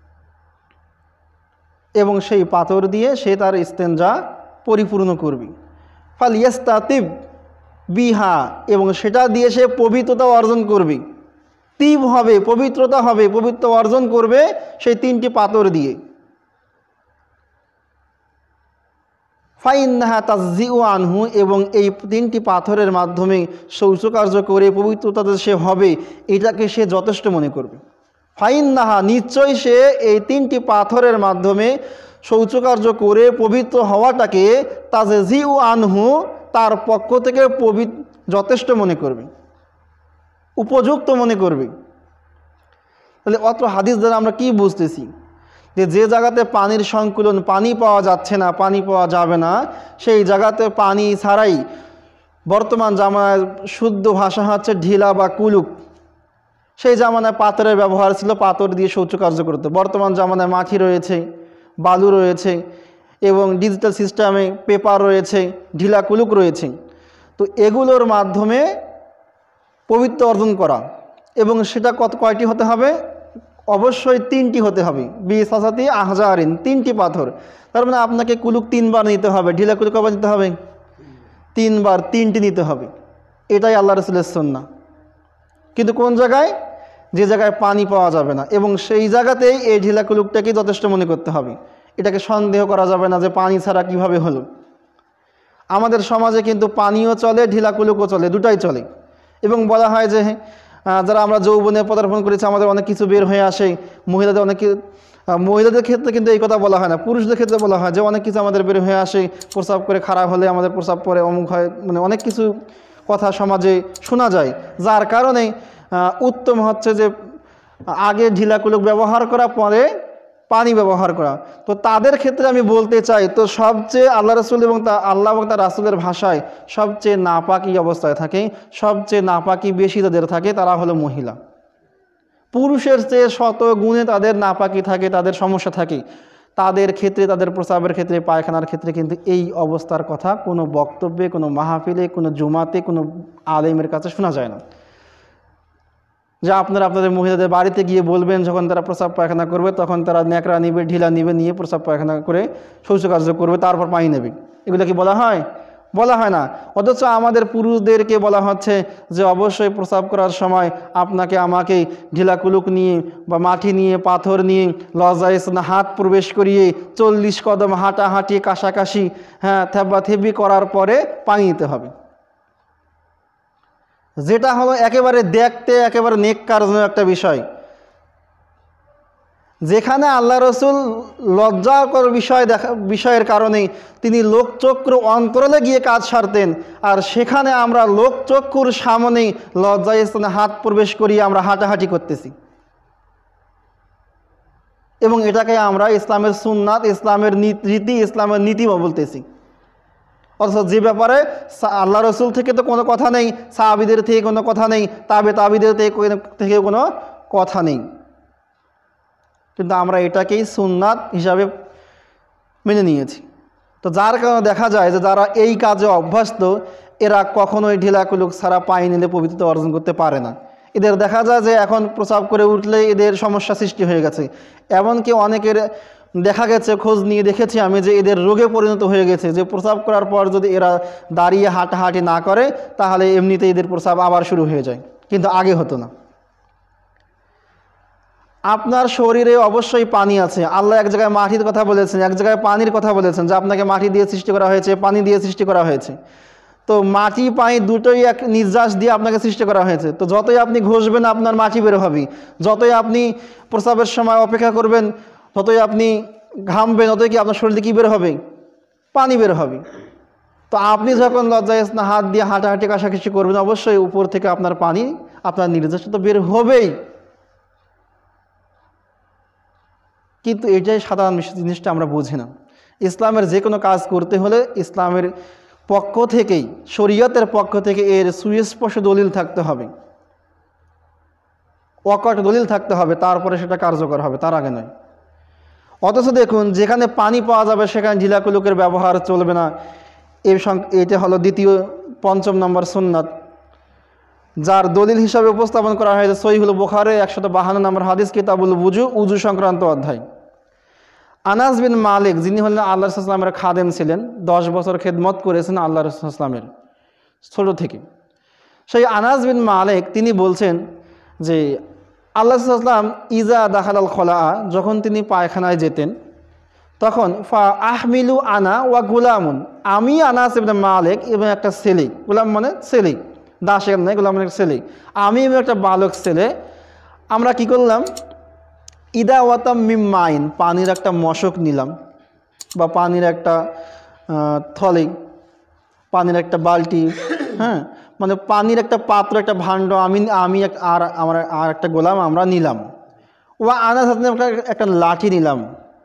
এবং সেই পাথর দিয়ে সে তার ইস্তেনজা পরিপূর্ণ করবে। ফাল ইয়াস্তাতিব বিহা, এবং সেটা দিয়ে সে পবিত্রতা অর্জন করবে, তিব হবে, পবিত্রতা হবে, পবিত্র অর্জন করবে সেই তিনটি পাথর দিয়ে। ফাইন্নাহা তাজিউ আনহু, এবং এই তিনটি পাথরের মাধ্যমে শৌচকার্য করে পবিত্রতা সে হবে, এটাকে সে যথেষ্ট মনে করবে। ফাইন্নাহা, নিশ্চয়ই সে এই তিনটি পাথরের মাধ্যমে শৌচকার্য করে পবিত্র হওয়াটাকে তাজিউ আনহু, তার পক্ষ থেকে পবিত্র যথেষ্ট মনে করবে, উপযুক্ত মনে করবে। তাহলে অত হাদিস দ্বারা আমরা কি বুঝতেছি? যে যে জায়গাতে পানির সংকুলন, পানি পাওয়া যাচ্ছে না, পানি পাওয়া যাবে না, সেই জায়গাতে পানি ছাড়াই বর্তমান জামানায় শুদ্ধ ভাষা হচ্ছে ঢিলা বা কুলুক। সেই জামানায় পাথরের ব্যবহার ছিল, পাথর দিয়ে শৌচকার্য করতো। বর্তমান জামানায় মাটি রয়েছে, বালু রয়েছে, এবং ডিজিটাল সিস্টেমে পেপার রয়েছে, ঢিলা কুলুক রয়েছে। তো এগুলোর মাধ্যমে পবিত্র অর্জন করা, এবং সেটা কত কয়টি হতে হবে? অবশ্যই তিনটি হতে হবে। বিসাসাতি আহজারিন, তিনটি পাথর। তার মানে আপনাকে কুলুক তিনবার নিতে হবে। ঢিলা কুলুক কবার নিতে হবে? তিনবার, তিনটি নিতে হবে। এটাই আল্লাহ রাসূলের সুন্নাহ। কিন্তু কোন জায়গায়? যে জায়গায় পানি পাওয়া যাবে না, এবং সেই জায়গাতেই এই ঢিলা কুলুকটাকে যথেষ্ট মনে করতে হবে। এটাকে সন্দেহ করা যাবে না যে পানি ছাড়া কিভাবে হলো। আমাদের সমাজে কিন্তু পানিও চলে, ঢিলা কুলুকও চলে, দুটাই চলে। এবং বলা হয় যে যারা আমরা যৌবনে পদার্পণ করেছি আমাদের অনেক কিছু বের হয়ে আসে। মহিলাদের অনেক মহিলাদের ক্ষেত্রে কিন্তু এই কথা বলা হয় না, পুরুষদের ক্ষেত্রে বলা হয় যে অনেক কিছু আমাদের বের হয়ে আসে, প্রস্রাব করে খারাপ হলে আমাদের প্রস্রাব পরে অমুক হয়, মানে অনেক কিছু কথা সমাজে শোনা যায়। যার কারণে উত্তম হচ্ছে যে আগে ঢিলা কুলুক ব্যবহার করা, পরে পানি ব্যবহার করা। তো তাদের ক্ষেত্রে আমি বলতে চাই, তো সবচেয়ে আল্লাহ রাসূল এবং তা আল্লাহ এবং তার রাসূলের ভাষায় সবচেয়ে নাপাকি অবস্থায় থাকে, সবচেয়ে নাপাকি বেশি যাদের থাকে তারা হলো মহিলা। পুরুষের চেয়ে শত গুণে তাদের নাপাকি থাকে, তাদের সমস্যা থাকে। তাদের ক্ষেত্রে, তাদের প্রস্রাবের ক্ষেত্রে, পায়খানার ক্ষেত্রে কিন্তু এই অবস্থার কথা কোনো বক্তব্যে, কোনো মাহফিলে, কোনো জুমাতে, কোনো আলেমের কাছে শোনা যায় না। যা আপনারা আপনাদের মহিলাদের বাড়িতে গিয়ে বলবেন, যখন তারা প্রস্রাব পায়খানা করবে তখন তারা ন্যাকড়া নিবে, ঢিলা নিবে, নিয়ে প্রস্রাব পায়খানা করে শৌচকার্য করবে, তারপর পানি নেবে। এগুলো কি বলা হয়? বলা হয় না। অথচ আমাদের পুরুষদেরকে বলা হচ্ছে যে অবশ্যই প্রস্রাব করার সময় আপনাকে আমাকে ঢিলা কুলুক নিয়ে বা মাটি নিয়ে, পাথর নিয়ে, লজ্জায় স্থানে হাত প্রবেশ করিয়ে চল্লিশ কদম হাঁটাহাঁটি, কাশাকাশি, হ্যাঁ থেব্বা থেব্বি করার পরে পানি নিতে হবে। যেটা হলো একেবারে দেখতে একেবারে নেককারজনক একটা বিষয়। যেখানে আল্লাহ রাসূল লজ্জাকর বিষয় দেখা বিষয়ের কারণে তিনি লোকচক্ষুর অন্তরালে গিয়ে কাজ সারতেন, আর সেখানে আমরা লোকচক্ষুর সামনেই লজ্জায় স্থানে হাত প্রবেশ করিয়ে আমরা হাঁটাহাঁটি করতেছি, এবং এটাকে আমরা ইসলামের সুন্নাত, ইসলামের রীতি, ইসলামের নীতি বলতেছি। অথচ যে ব্যাপারে আল্লাহ রসুল থেকে তো কোনো কথা নেই, সাহাবীদের থেকে কোনো কথা নেই, তাবে তাবিদের থেকে কোনো কথা নেই, কিন্তু আমরা এটাকেই সুন্নাত হিসাবে মেনে নিয়েছি। তো যার কারণে দেখা যায় যে যারা এই কাজে অভ্যস্ত এরা কখনোই ঢিলা কুলুক ছাড়া পানি নিলে পবিত্রতা অর্জন করতে পারে না। এদের দেখা যায় যে এখন প্রস্রাব করে উঠলে এদের সমস্যা সৃষ্টি হয়ে গেছে। এমনকি অনেকের দেখা গেছে, খোঁজ নিয়ে দেখেছি আমি, যে এদের রোগে পরিণত হয়ে গেছে, যে প্রস্রাব করার পর যদি এরা দাঁড়িয়ে হাঁটাহাঁটি না করে তাহলে এমনিতেই এদের প্রস্রাব আবার শুরু হয়ে যায়, কিন্তু আগে হতো না। আপনার শরীরে অবশ্যই পানি আছে। আল্লাহ এক জায়গায় মাটির কথা বলেছেন, এক জায়গায় পানির কথা বলেছেন, যে আপনাকে মাটি দিয়ে সৃষ্টি করা হয়েছে, পানি দিয়ে সৃষ্টি করা হয়েছে। তো মাটি পানি দুটোই এক নির্যাস দিয়ে আপনাকে সৃষ্টি করা হয়েছে। তো যতই আপনি ঘষবেন আপনার মাটি বের হবে, যতই আপনি প্রস্রাবের সময় অপেক্ষা করবেন, ততই আপনি ঘামবেন, ততই কি আপনার শরীরে কী বের হবে? পানি বের হবে। তো আপনি যখন লজ্জায় স্নান হাত দিয়ে হাঁটাহাঁটি কাশাকাশি করবেন, অবশ্যই উপর থেকে আপনার পানি আপনার নির্যাস তো বের হবেই। কিন্তু এটাই সাধারণ জিনিসটা আমরা বুঝি না। ইসলামের যে কোনো কাজ করতে হলে ইসলামের পক্ষ থেকেই, শরীয়তের পক্ষ থেকে এর সুস্পষ্ট দলিল থাকতে হবে, অকট দলিল থাকতে হবে, তারপরে সেটা কার্যকর হবে, তার আগে নয়। অথচ দেখুন, যেখানে পানি পাওয়া যাবে সেখানে ঢিলা কুলুকের ব্যবহার চলবে না। এই এটা হলো দ্বিতীয় পঞ্চম নম্বর সুন্নাত, যার দলিল হিসাবে উপস্থাপন করা হয়েছে সহিহুল বুখারী একশত বাহান্ন নম্বর হাদিস, কিতাবুল বুজু, উজু সংক্রান্ত অধ্যায়। আনাস বিন মালিক, যিনি হলেন আল্লাহ রাসূলুল্লাহ সাল্লাল্লাহু আলাইহি ওয়াসাল্লামের খাদেম ছিলেন, দশ বছর খেদমত করেছেন আল্লাহ রাসূলুল্লাহ সাল্লাল্লাহু আলাইহি ওয়াসাল্লামের ছোট থেকে। সেই আনাস বিন মালিক তিনি বলছেন যে আল্লাহ রাসূলুল্লাহ সাল্লাল্লাহু আলাইহি ওয়াসাল্লাম ইজা দাখালাল খলা, যখন তিনি পায়খানায় যেতেন তখন ফা আহমিলু আনা ওয়া গুলামুন, আমি আনাস ইবনে মালিক এবং একটা ছেলে, গুলাম মানে ছেলে, দাস নয়, গুলাম মানে ছেলে, আমি এবং একটা বালক ছেলে, আমরা কি করলাম? ইদা ওয়াতাম মিম মাইন, পানির একটা মশক নিলাম, বা পানির একটা থলে, পানির একটা বালতি, হ্যাঁ মানে পানির একটা পাত্র, একটা ভাণ্ড, আমি আমি আর আমার আর একটা গোলাম আমরা নিলাম। ওয়া আনাস একটা লাঠি নিলাম।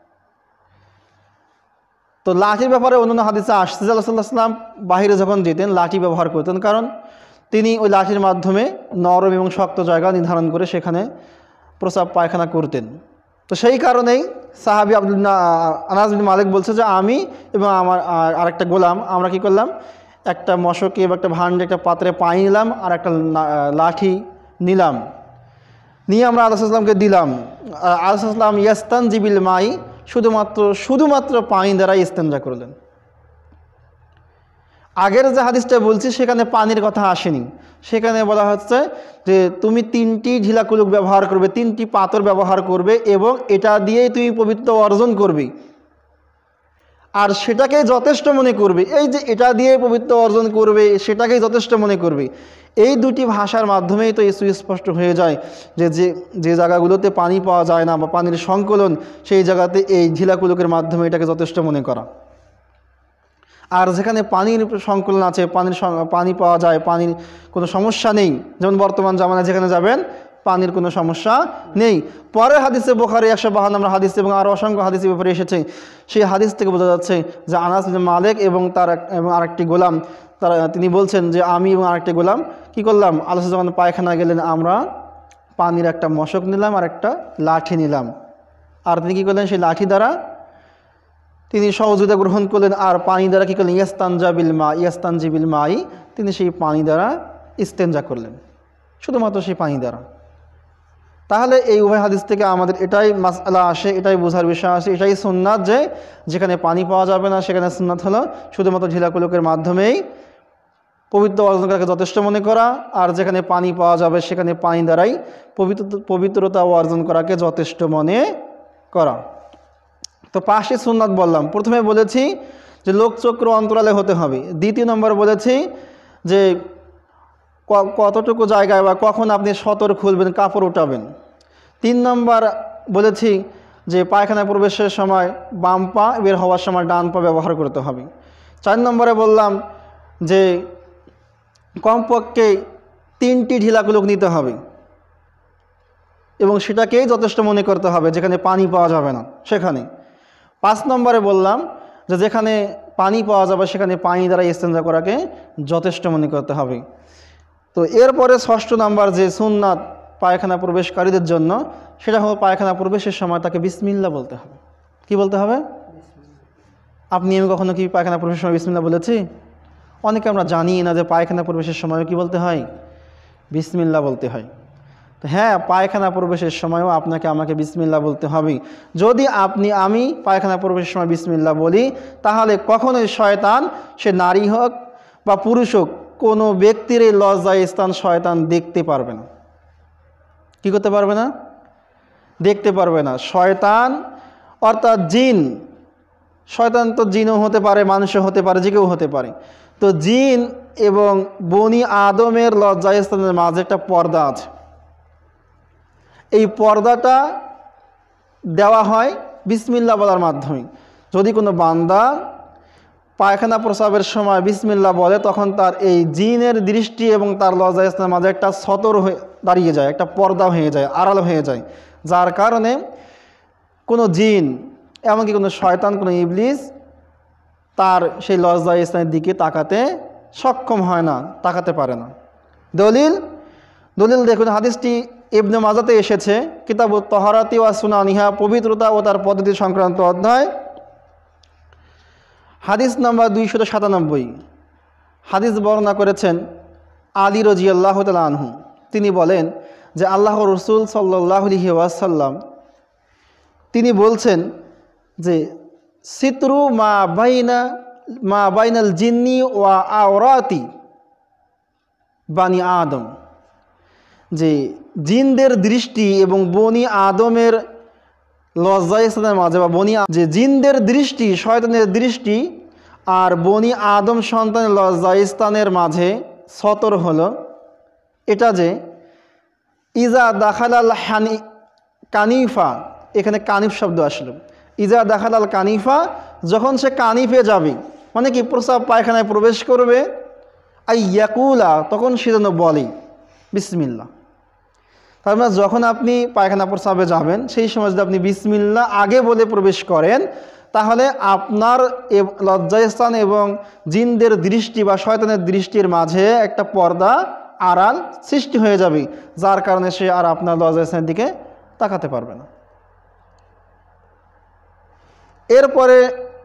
তো লাঠির ব্যাপারে অন্যান্য হাদিসে আসছে যে রাসূলুল্লাহ সাল্লাল্লাহু আলাইহি ওয়াসাল্লাম বাহিরে যখন যেতেন লাঠি ব্যবহার করতেন, কারণ তিনি ওই লাঠির মাধ্যমে নরম এবং শক্ত জায়গা নির্ধারণ করে সেখানে প্রস্রাব পায়খানা করতেন। তো সেই কারণেই সাহাবী আব্দুল্লাহ আনাস বিন মালিক বলছে যে আমি এবং আমার আরেকটা গোলাম আমরা কি করলাম, একটা মশকে বা একটা ভাণ্ডে একটা পাত্রে পানি নিলাম আর একটা লাঠি নিলাম, নিয়ে আমরা আল্লাহ সাল্লামকে দিলাম। আল্লাহ সাল্লাম ইয়াস্তানজিবিল মাই, শুধুমাত্র শুধুমাত্র পানি দ্বারাই ইস্তেঞ্জা করলেন। আগের যে হাদিসটা বলছি সেখানে পানির কথা আসেনি, সেখানে বলা হচ্ছে যে তুমি তিনটি ঢিলাকুলুক ব্যবহার করবে, তিনটি পাথর ব্যবহার করবে এবং এটা দিয়েই তুমি পবিত্র অর্জন করবে, আর সেটাকেই যথেষ্ট মনে করবে। এই যে এটা দিয়ে পবিত্র অর্জন করবে সেটাকেই যথেষ্ট মনে করবে, এই দুটি ভাষার মাধ্যমেই তো সুস্পষ্ট হয়ে যায় যে যে যে জায়গাগুলোতে পানি পাওয়া যায় না বা পানির সংকলন, সেই জায়গাতে এই ঢিলাকুলুকের মাধ্যমে এটাকে যথেষ্ট মনে করা। আর যেখানে পানির সংকলন আছে, পানির পানি পাওয়া যায়, পানির কোনো সমস্যা নেই, যেমন বর্তমান জামানায় যেখানে যাবেন পানির কোনো সমস্যা নেই। পরের হাদিসে বুখারী একশো বাহান্ন নম্বর হাদিস এবং আরও অসংখ্য হাদিসের ব্যাপারে এসেছে, সেই হাদিস থেকে বোঝা যাচ্ছে যে আনাস বিন মালিক এবং তার এবং আরেকটি গোলাম তারা তিনি বলছেন যে আমি এবং আরেকটি গোলাম কি করলাম, আল্লাহ যখন পায়খানা গেলেন আমরা পানির একটা মশক নিলাম আর একটা লাঠি নিলাম, আর তিনি কী করলেন সেই লাঠি দ্বারা তিনি সহযোগিতা গ্রহণ করলেন, আর পানি দ্বারা কী করলেন ইয়াস্তানজা বিল মা ইয়াস্তানজি বিল মাই, তিনি সেই পানি দ্বারা ইস্তেঞ্জা করলেন, শুধুমাত্র সেই পানি দ্বারা। তাহলে এই উভয় হাদিস থেকে আমাদের এটাই মাসআলা আসে, এটাই বোঝার বিষয় আসে, এটাই সুন্নাত যে যেখানে পানি পাওয়া যাবে না সেখানে সুন্নাত হলো শুধুমাত্র ঢিলাকুলুকের মাধ্যমেই পবিত্র অর্জন করাকে যথেষ্ট মনে করা, আর যেখানে পানি পাওয়া যাবে সেখানে পানি দ্বারাই পবিত্র পবিত্রতা অর্জন করাকে যথেষ্ট মনে করা। তো পাঁচটি সুন্নাত বললাম। প্রথমে বলেছি যে লোকচক্র অন্তরালে হতে হবে, দ্বিতীয় নম্বর বলেছি যে কতটুকু জায়গায় বা কখন আপনি সতর খুলবেন, কাপড় উঠাবেন। তিন নম্বর বলেছি যে পায়খানা প্রবেশের সময় বাম পা, বের হওয়ার সময় ডান পা ব্যবহার করতে হবে। চার নম্বরে বললাম যে কমপক্ষে তিনটি ঢিলাকুলুক নিতে হবে এবং সেটাকেই যথেষ্ট মনে করতে হবে যেখানে পানি পাওয়া যাবে না সেখানে। পাঁচ নম্বরে বললাম যে যেখানে পানি পাওয়া যাবে সেখানে পানি দ্বারা ইস্তেঞ্জা করাকে যথেষ্ট মনে করতে হবে। তো এরপরে ষষ্ঠ নাম্বার যে সুন্নাত পায়খানা প্রবেশকারীদের জন্য, সেটা হলো পায়খানা প্রবেশের সময় তাকে বিসমিল্লাহ বলতে হবে। কি বলতে হবে? আপনি আমি কখনো কি পায়খানা প্রবেশের সময় বিসমিল্লাহ বলেছি? অনেকে আমরা জানি না যে পায়খানা প্রবেশের সময় কি বলতে হয়, বিসমিল্লাহ বলতে হয়। তো হ্যাঁ, পায়খানা প্রবেশের সময়ও আপনাকে আমাকে বিসমিল্লাহ বলতে হবে। যদি আপনি আমি পায়খানা প্রবেশের সময় বিসমিল্লাহ বলি তাহলে কখনোই শয়তান, সে নারী হোক বা পুরুষ হোক, কোনো ব্যক্তির এই লজ্জায় স্থান শয়তান দেখতে পারবে না। কি করতে পারবে না? দেখতে পারবে না। শয়তান অর্থাৎ জিন, শয়তান তো জিনও হতে পারে, মানুষও হতে পারে, যে কেউ হতে পারে। তো জিন এবং বনি আদমের লজ্জায় স্থানের মাঝে একটা পর্দা আছে, এই পর্দাটা দেওয়া হয় বিসমিল্লাহ বলার মাধ্যমে। যদি কোনো বান্দা পায়খানা প্রস্রাবের সময় বিসমিল্লাহ বলে তখন তার এই জিনের দৃষ্টি এবং তার লজ্জায় স্থানের মাঝে একটা সতর হয়ে দাঁড়িয়ে যায়, একটা পর্দা হয়ে যায়, আড়াল হয়ে যায়, যার কারণে কোনো জিন এমনকি কোনো শয়তান, কোনো ইবলিস তার সেই লজ্জায় স্থানের দিকে তাকাতে সক্ষম হয় না, তাকাতে পারে না। দলিল দলিল দেখুন, হাদিসটি ইবনে মাজাতে এসেছে, কিতাবুত তাহারাতি ওয়া সুনানিহা, পবিত্রতা ও তার পদ্ধতি সংক্রান্ত অধ্যায়, হাদিস নাম্বার দুইশো সাতানব্বই। হাদিস বর্ণনা করেছেন আলী রাদিয়াল্লাহু তাআলা আনহু। তিনি বলেন যে আল্লাহর রাসূল সাল্লাল্লাহু আলাইহি ওয়াসাল্লাম তিনি বলছেন যে সিতরু মা বাইনা মা বাইনাল জিন্নি ওয়া আওরাতি বানি আদম, যে জিনদের দৃষ্টি এবং বনি আদমের লজ্জাস্থানের মাঝে বা বনি যে জিনদের দৃষ্টি, শয়তানের দৃষ্টি আর বনি আদম সন্তানের লজ্জাস্থানের মাঝে সতর হলো এটা যে ইজা দাখালাল হানি কানিফা, এখানে কানিফ শব্দ আসলো, ইজা দাখালাল কানিফা, যখন সে কানিফে যাবে, মানে কি প্রস্রাব পায়খানায় প্রবেশ করবে, আই ইয়াকুলা, তখন সে যেন বলে বিসমিল্লাহ। তার মানে যখন আপনি পায়খানা প্রস্রাবে যাবেন সেই সময় যদি আপনি বিসমিল্লাহ আগে বলে প্রবেশ করেন তাহলে আপনার লজ্জাস্থান এবং জিনদের দৃষ্টি বা শয়তানের দৃষ্টির মাঝে একটা পর্দা, আড়াল সৃষ্টি হয়ে যাবে, যার কারণে সে আর আপনার লজ্জাস্থানের দিকে তাকাতে পারবে না। এরপরে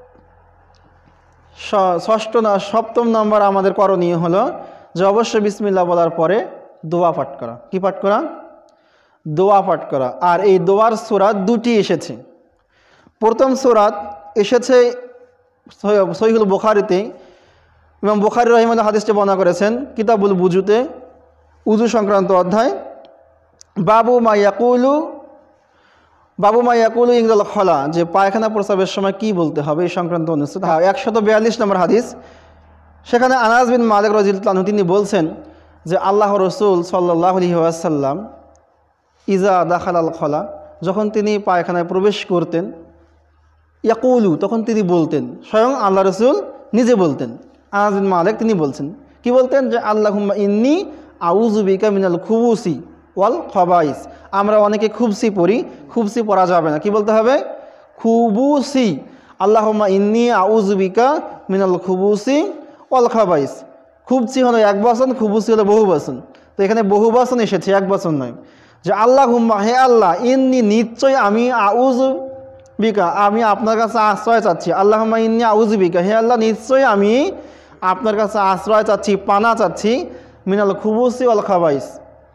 ষষ্ঠ না সপ্তম নম্বর আমাদের করণীয় হলো যে অবশ্যই বিসমিল্লাহ বলার পরে দোয়া পাঠ করা। কি পাঠ করা? দোয়া পাঠ করা। আর এই দোয়ার সূরাত দুটি এসেছে। প্রথম সূরাত এসেছে সহিহুল বুখারীতে, ইমাম বুখারী রাহিমাহুল্লাহ হাদিসটি বর্ণনা করেছেন কিতাবুল বুজুতে, উযু সংক্রান্ত অধ্যায়, বাবু মা ইয়াকুলু বাবু মা ইয়াকুলু ইনদাল খলা, যে পায়খানা প্রস্রাবের সময় কি বলতে হবে এই সংক্রান্ত অনুষ্ঠিত। হ্যাঁ, একশত বিয়াল্লিশ নম্বর হাদিস। সেখানে আনাস বিন মালিক রাদিয়াল্লাহু আনহু তিনি বলছেন যে আল্লাহ রসুল সাল্লাল্লাহু আলাইহি ওয়াসাল্লাম ইজা দাখালাল খলা, যখন তিনি পায়খানায় প্রবেশ করতেন, ইয়াকুলু তখন তিনি বলতেন, স্বয়ং আল্লাহ রসুল নিজে বলতেন। আনাস বিন মালিক তিনি বলছেন, কি বলতেন? যে আল্লাহুম্মা ইন্নী আউযু বিকা মিনাল খুবুসি ওয়াল খবাইস। আমরা অনেকে খুবসি পড়ি, খুবসি পড়া যাবে না, কি বলতে হবে? খুবুসি। আল্লাহুম্মা ইন্নী আউযু বিকা মিনাল খুবুসি ওয়াল খবাইস। খুবসি হলো এক বচন, খুবুসি হলো বহু বচন। তো এখানে বহু বচন এসেছে, এক বচন নয়। যে আল্লাহুম্মা, হে আল্লাহ, ইন্নী নিশ্চয় আমি, আউযু বিকা আমি আপনার কাছে আশ্রয় চাচ্ছি। আল্লাহুম্মা ইন্নী আউযু বিকা, হে আল্লাহ নিশ্চয় আমি আপনার কাছে আশ্রয় চাচ্ছি, পানা চাচ্ছি, মিনাল খুবুসি ওয়াল খাবাইস,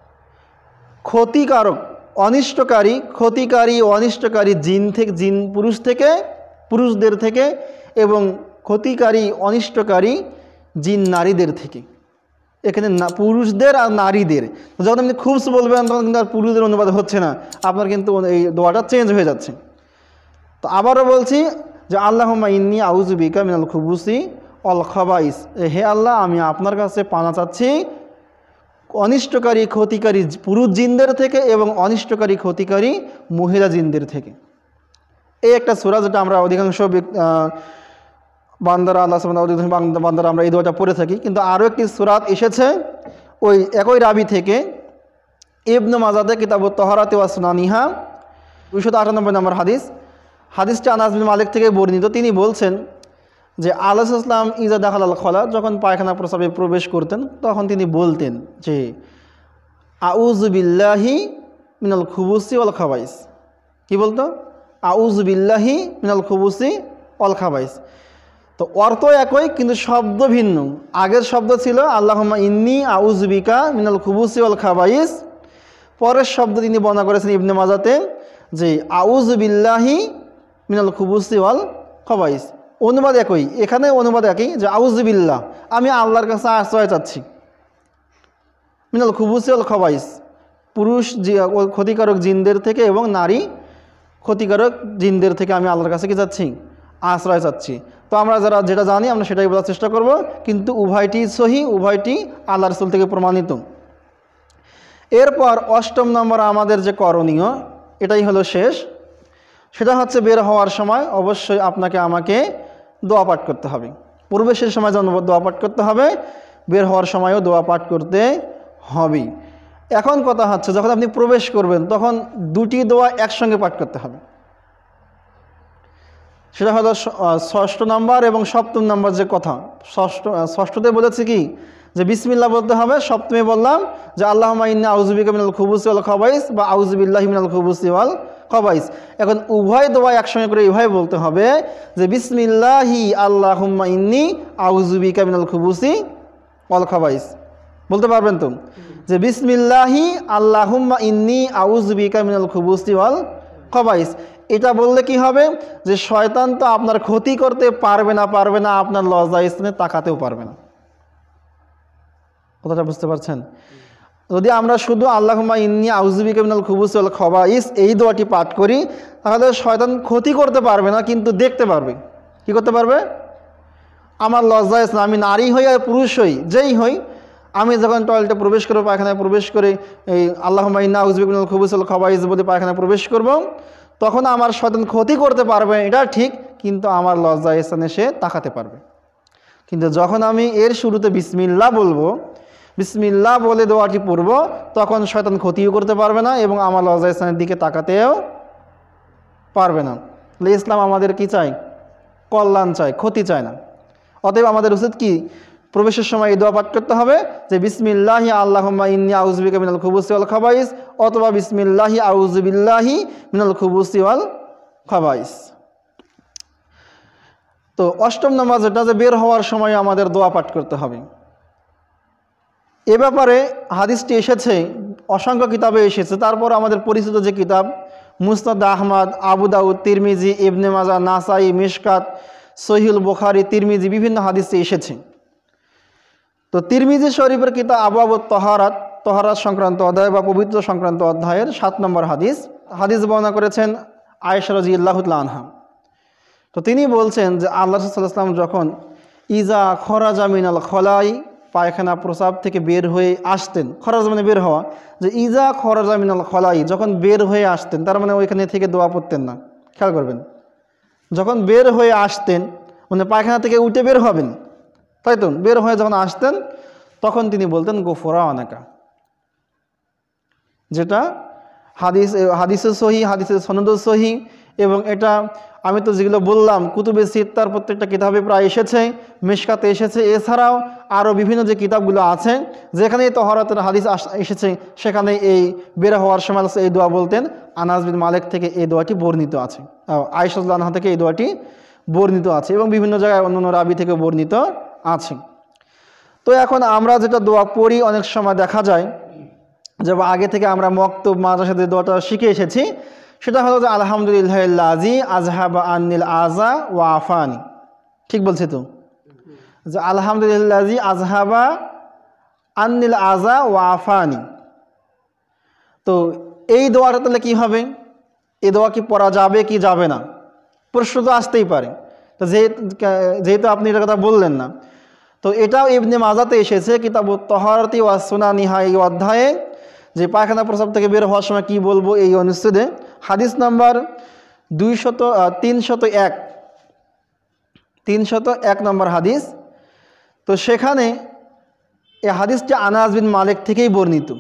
ক্ষতিকারক অনিষ্টকারী ক্ষতিকারী অনিষ্টকারী জিন থেকে, জিন পুরুষ থেকে, পুরুষদের থেকে, এবং ক্ষতিকারী অনিষ্টকারী জিন নারীদের থেকে। এখানে না পুরুষদের আর নারীদের। যখন আপনি খুবস বলবেন তখন কিন্তু আর পুরুষদের অনুবাদ হচ্ছে না, আপনার কিন্তু এই দোয়াটা চেঞ্জ হয়ে যাচ্ছে। তো আবারও বলছি যে আল্লাহুম্মা ইন্নী আউযু বিকা মিনাল খুবুসি ওয়াল খাবাইস, হে আল্লাহ আমি আপনার কাছে পানা চাচ্ছি অনিষ্টকারী ক্ষতিকারী পুরুষ জিনদের থেকে এবং অনিষ্টকারী ক্ষতিকারী মহিলা জিনদের থেকে। এই একটা সূরা যেটা আমরা অধিকাংশ বান্দারা, আল্লাহ সুবহানাহু ওয়া তাআলা বান্দারা আমরা এই দোয়াটা পড়ে থাকি। কিন্তু আরও একটি সূরাত এসেছে ওই একই রাবি থেকে, ইবনে মাজাতে কিতাবুত তাহারাতি ওয়া সুনানিহা, দুইশত আটানব্বই নম্বর হাদিস। হাদিসটি আনাস বিন মালিক থেকে বর্ণিত। তিনি বলছেন যে আল্লাহ ইসলাম ইজা দাখালাল খলা, যখন পায়খানা প্রস্রাবে প্রবেশ করতেন তখন তিনি বলতেন যে আউযু বিল্লাহি মিনাল খুবুসি ওয়াল খাবাইস। কি বলতো? আউযু বিল্লাহি মিনাল খুবুসি ওয়াল খাবাইস। তো অর্থ একই কিন্তু শব্দ ভিন্ন। আগের শব্দ ছিল আল্লাহুম্মা ইন্নী আউযু বিকা মিনাল খুবুসি ওয়াল খাবাইস, পরের শব্দ তিনি বর্ণনা করেছেন ইবনে মাজাতে যে আউযু বিল্লাহি মিনাল খুবুসি ওয়াল খাবাইস। অনুবাদ একই, এখানে অনুবাদ একই যে আউযু বিল্লাহ আমি আল্লাহর কাছে আশ্রয় চাচ্ছি, মিনাল খুবুসি ওয়াল খাবাইস পুরুষ ক্ষতিকারক জিনদের থেকে এবং নারী ক্ষতিকারক জিনদের থেকে আমি আল্লাহর কাছে কি চাচ্ছি? আশ্রয় চাচ্ছি। তো আমরা যারা যেটা জানি আমরা সেটাই বলার চেষ্টা করব, কিন্তু উভয়টি সহি, উভয়টি আল্লাহ রাসূল থেকে প্রমাণিত। এরপর অষ্টম নম্বর আমাদের যে করণীয়, এটাই হলো শেষ, সেটা হচ্ছে বের হওয়ার সময় অবশ্যই আপনাকে আমাকে দোয়া পাঠ করতে হবে। প্রবেশের সময় যেমন দোয়া পাঠ করতে হবে, বের হওয়ার সময়ও দোয়া পাঠ করতে হবে। এখন কথা হচ্ছে যখন আপনি প্রবেশ করবেন তখন দুটি দোয়া একসঙ্গে পাঠ করতে হবে। সেটা হলো ষষ্ঠ নাম্বার এবং সপ্তম নাম্বার যে কথা। ষষ্ঠ ষষ্ঠতে বলেছি কি যে বিসমিল্লাহ বলতে হবে, সপ্তমে বললাম যে আল্লাহুম্মা ইন্নী আউযু বিকা মিনাল খুবুসি ওয়াল খাবাইস বা আউযু বিল্লাহি মিনাল খুবুসি ওয়াল খাবাইস। এখন উভয় দোয়া একসঙ্গে করে এভাবে বলতে হবে যে বিসমিল্লাহি আল্লাহুম্মা ইন্নী আউযু বিকা মিনাল খুবুসি ওয়াল খাবাইস। বলতে পারবেন তো? যে বিসমিল্লাহি আল্লাহুম্মা ইন্নী আউযু বিকা মিনাল খুবুসি ওয়াল খাবাইস। এটা বললে কি হবে যে শয়তান তো আপনার ক্ষতি করতে পারবে না, পারবে না আপনার লজ্জা স্থানে তাকাতেও পারবে না। কথাটা বুঝতে পারছেন? যদি আমরা শুধু আল্লাহুম্মা ইন্নী আউযু বিকা মিনাল খুবুসি ওয়াল খাবাইস এই দোয়াটি পাঠ করি তাহলে শয়তান ক্ষতি করতে পারবে না, কিন্তু দেখতে পারবে। কি করতে পারবে? আমার লজ্জা স্থান, আমি নারী হই আর পুরুষ হই, যেই হই, আমি যখন টয়লেটে প্রবেশ করবো, পায়খানায় প্রবেশ করে এই আল্লাহুম্মা ইন্নী আউযু বিকা মিনাল খুবুসি ওয়াল খাবাইস বলে পায়খানায় প্রবেশ করব, তখন আমার শয়তান ক্ষতি করতে পারবে, এটা ঠিক, কিন্তু আমার লজ্জা স্থানে সে তাকাতে পারবে। কিন্তু যখন আমি এর শুরুতে বিসমিল্লাহ বলবো, বিসমিল্লাহ বলে দোয়াটি পড়ব, তখন শয়তান ক্ষতিও করতে পারবে না এবং আমার লজ্জা স্থানের দিকে তাকাতেও পারবে না। ইসলাম আমাদের কি চাই? কল্যাণ চায়, ক্ষতি চায় না। অতএব আমাদের উচিত কি? প্রবেশের সময় এই দোয়া পাঠ করতে হবে যে বিসমিল্লাহি আল্লাহুম্মা ইন্নী আউযু বিকা মিনাল খুবুসি ওয়াল খাবাইস, অথবা বিসমিল্লাহি আউযু বিল্লাহি মিনাল খুবুসি ওয়াল খাবাইস। তো অষ্টম নামাজ এটা যে বের হওয়ার সময় আমাদের দোয়া পাঠ করতে হবে। এ ব্যাপারে হাদিসটি এসেছে, অসংখ্য কিতাবে এসেছে। তারপর আমাদের পরিচিত যে কিতাব মুসনাদ আহমদ, আবু দাউদ, তিরমিজি, ইবনে মাজা, নাসাই, মিশকাত, সহিহুল বুখারী, তিরমিজি বিভিন্ন হাদিসে এসেছে। তো তিরমিজি শরীফের কিতাব আবওয়াবু তহারাত, তহারাত সংক্রান্ত অধ্যায় বা পবিত্র সংক্রান্ত অধ্যায়ের সাত নম্বর হাদিস হাদিস বর্ণনা করেছেন আয়েশা রাদিয়াল্লাহু তাআলা আনহা। তো তিনি বলছেন যে আল্লাহ রাসূল সাল্লাল্লাহু আলাইহি ওয়াসাল্লাম যখন ইজা খরাজা মিনাল খলাই, পায়খানা প্রসাব থেকে বের হয়ে আসতেন, খরাজ মানে বের হওয়া, যে ইজা খরাজা মিনাল খলাই, যখন বের হয়ে আসতেন, তার মানে ওইখানে থেকে দোয়া পড়তেন না। খেয়াল করবেন, যখন বের হয়ে আসতেন মানে পায়খানা থেকে উঠে বের হবেন, তাই তো, বের হয়ে যখন আসতেন তখন তিনি বলতেন গোফরানাকা, যেটা হাদিস হাদিসের সহি, হাদিসের সনদ সহি। এবং এটা আমি তো যেগুলো বললাম কুতুবে সিত্তার প্রত্যেকটা কিতাবে প্রায় এসেছে, মিশকাতে এসেছে, এছাড়াও আরও বিভিন্ন যে কিতাবগুলো আছে যেখানে তহরাতের হাদিস এসেছে সেখানে এই বের হওয়ার সময় এই দোয়া বলতেন। আনাস বিন মালিক থেকে এই দোয়াটি বর্ণিত আছে, আয়েশা রাদিয়াল্লাহু আনহা থেকে এই দোয়াটি বর্ণিত আছে এবং বিভিন্ন জায়গায় অন্যান্য রাবি থেকে বর্ণিত আছে। তো এখন আমরা যেটা দোয়া পড়ি অনেক সময় দেখা যায় যে আগে থেকে আমরা মক্তব মাদ্রাসাতে দোয়াটা শিখে এসেছি, সেটা হলো যে আলহামদুলিল্লাহিল্লাযী আযহাবা আন্নিল আযা ওয়া আফানি। ঠিক বলছি তো, যে আলহামদুলিল্লাহি আযহাবা আন্নিল আযা ওয়া আফানি। তো এই দোয়াটা তাহলে কী হবে, এই দোয়া কি পড়া যাবে কি যাবে না, প্রশ্ন তো আসতেই পারে। তো যেহেতু আপনি এটা কথা বললেন না, তো এটাও ইবনে মাজাতে এসেছে কিতাবুত তহারাতি ওয়াস সুনানিহা, এই অধ্যায়ে যে পায়খানা প্রসাব থেকে বের হওয়ার সময় কী বলবো এই অনুচ্ছেদে হাদিস নাম্বার দুইশত তিনশত এক তিনশত এক নম্বর হাদিস। তো সেখানে এই হাদিসটি আনাস বিন মালিক থেকেই বর্ণিত।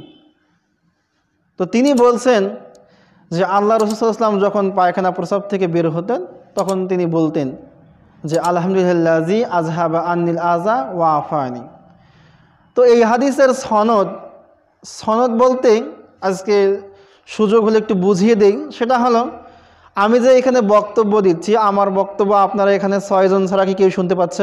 তো তিনি বলছেন যে আল্লাহ রাসূল সাল্লাল্লাহু আলাইহি ওয়াসাল্লাম যখন পায়খানা প্রসাব থেকে বের হতেন তখন তিনি বলতেন যে আলহামদুলিল্লাহি আযহাবা আন্নিল আযা ওয়া আফানি। তো এই হাদিসের সনদ সনদ বলতে আজকে সুযোগ হলে একটু বুঝিয়ে দেই। সেটা হলো, আমি যে এখানে বক্তব্য দিচ্ছি আমার বক্তব্য আপনারা এখানে ছয়জন ছাড়া কি কেউ শুনতে পাচ্ছে?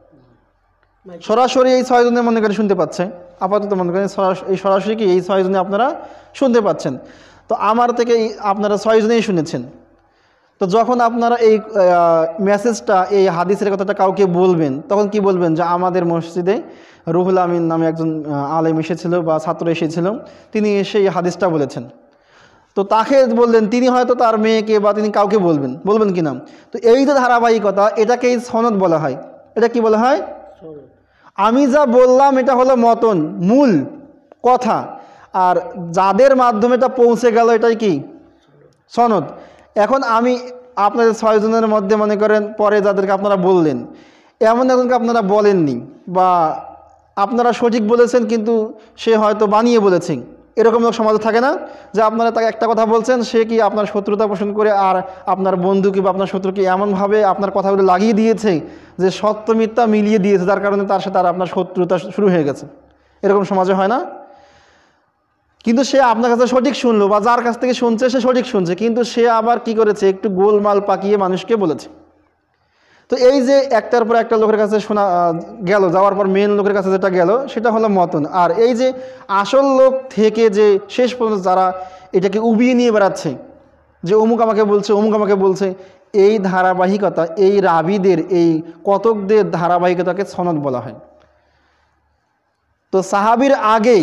সরাসরি এই ছয়জনের মনে করে শুনতে পাচ্ছে, আপাতত মনে করেন এই সরাসরি কি এই ছয়জনে আপনারা শুনতে পাচ্ছেন। তো আমার থেকে আপনারা ছয়জনেই শুনেছেন। তো যখন আপনারা এই মেসেজটা, এই হাদিসের কথাটা কাউকে বলবেন তখন কি বলবেন যে আমাদের মসজিদে রুহুল আমিন নামে একজন আলেম এসেছিল বা ছাত্র এসেছিল, তিনি এসে এই হাদিসটা বলেছেন। তো তাকে বললেন, তিনি হয়তো তার মেয়েকে বা তিনি কাউকে বলবেন, বলবেন কি না। তো এই যে ধারাবাহিকতা, এটাকেই সনদ বলা হয়। এটা কি বলা হয়? আমি যা বললাম এটা হলো মতন, মূল কথা, আর যাদের মাধ্যমে এটা পৌঁছে গেল এটাই কি সনদ। এখন আমি আপনাদের ছয়জনের মধ্যে মনে করেন পরে যাদেরকে আপনারা বললেন, এমন একজনকে আপনারা বলেননি বা আপনারা সঠিক বলেছেন কিন্তু সে হয়তো বানিয়ে বলেছেন, এরকম লোক সমাজে থাকে না, যে আপনারা তাকে একটা কথা বলছেন সে কি আপনার শত্রুতা পোষণ করে আর আপনার বন্ধুকে বা আপনার শত্রুকে এমনভাবে আপনার কথাগুলো লাগিয়ে দিয়েছে যে সত্য মিথ্যা মিলিয়ে দিয়েছে, যার কারণে তার সাথে আর আপনার শত্রুতা শুরু হয়ে গেছে। এরকম সমাজে হয় না? কিন্তু সে আপনার কাছে সঠিক শুনলো বা যার কাছ থেকে শুনছে সে সঠিক শুনছে, কিন্তু সে আবার কি করেছে, একটু গোলমাল পাকিয়ে মানুষকে বলেছে। তো এই যে একটার পর একটা লোকের কাছে শোনা গেল, যাওয়ার পর মেন লোকের কাছে যেটা গেল সেটা হলো মতন। আর এই যে আসল লোক থেকে যে শেষ পর্যন্ত যারা এটাকে উবিয়ে নিয়ে বেড়াচ্ছে যে অমুক আমাকে বলছে অমুক আমাকে বলছে, এই ধারাবাহিকতা, এই রাবিদের, এই কতকদের ধারাবাহিকতাকে সনদ বলা হয়। তো সাহাবীর আগেই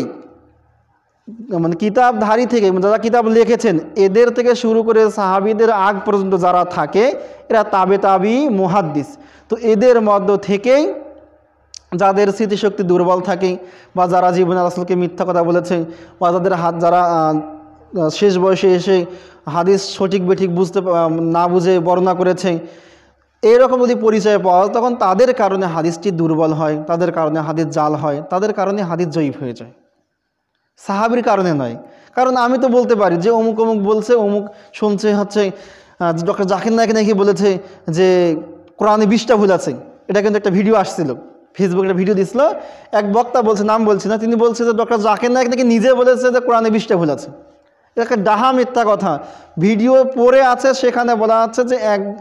মানে কিতাবধারী থেকে যারা কিতাব লিখেছেন এদের থেকে শুরু করে সাহাবীদের আগ পর্যন্ত যারা থাকে এরা তাবে তাবি মুহাদ্দিস। তো এদের মধ্য থেকেই যাদের স্মৃতিশক্তি দুর্বল থাকে বা যারা জীবনে রাসূলকে মিথ্যা কথা বলেছে বা যাদের হাত যারা শেষ বয়সে এসে হাদিস সঠিক বেঠিক বুঝতে না বুঝে বর্ণনা করেছে, এরকম যদি পরিচয় পাওয়া তখন তাদের কারণে হাদিসটি দুর্বল হয়, তাদের কারণে হাদিস জাল হয়, তাদের কারণে হাদিস জয়ীফ হয়ে যায়, সাহাবীর কারণে নয়। কারণ আমি তো বলতে পারি যে অমুক অমুক বলছে, অমুক শুনছে হচ্ছে ডক্টর জাকির নায়েক নাকি বলেছে যে কোরআনে বিশটা ভুল আছে। এটা কিন্তু একটা ভিডিও আসছিল, ফেসবুকে একটা ভিডিও দিছিল, এক বক্তা বলছে, নাম বলছি না, তিনি বলছে যে ডক্টর জাকির নায়েক নাকি নিজে বলেছে যে কোরআনে বিশটা ভুল আছে। এটা একটা ডাহা মিথ্যা কথা। ভিডিও পড়ে আছে, সেখানে বলা আছে যে এক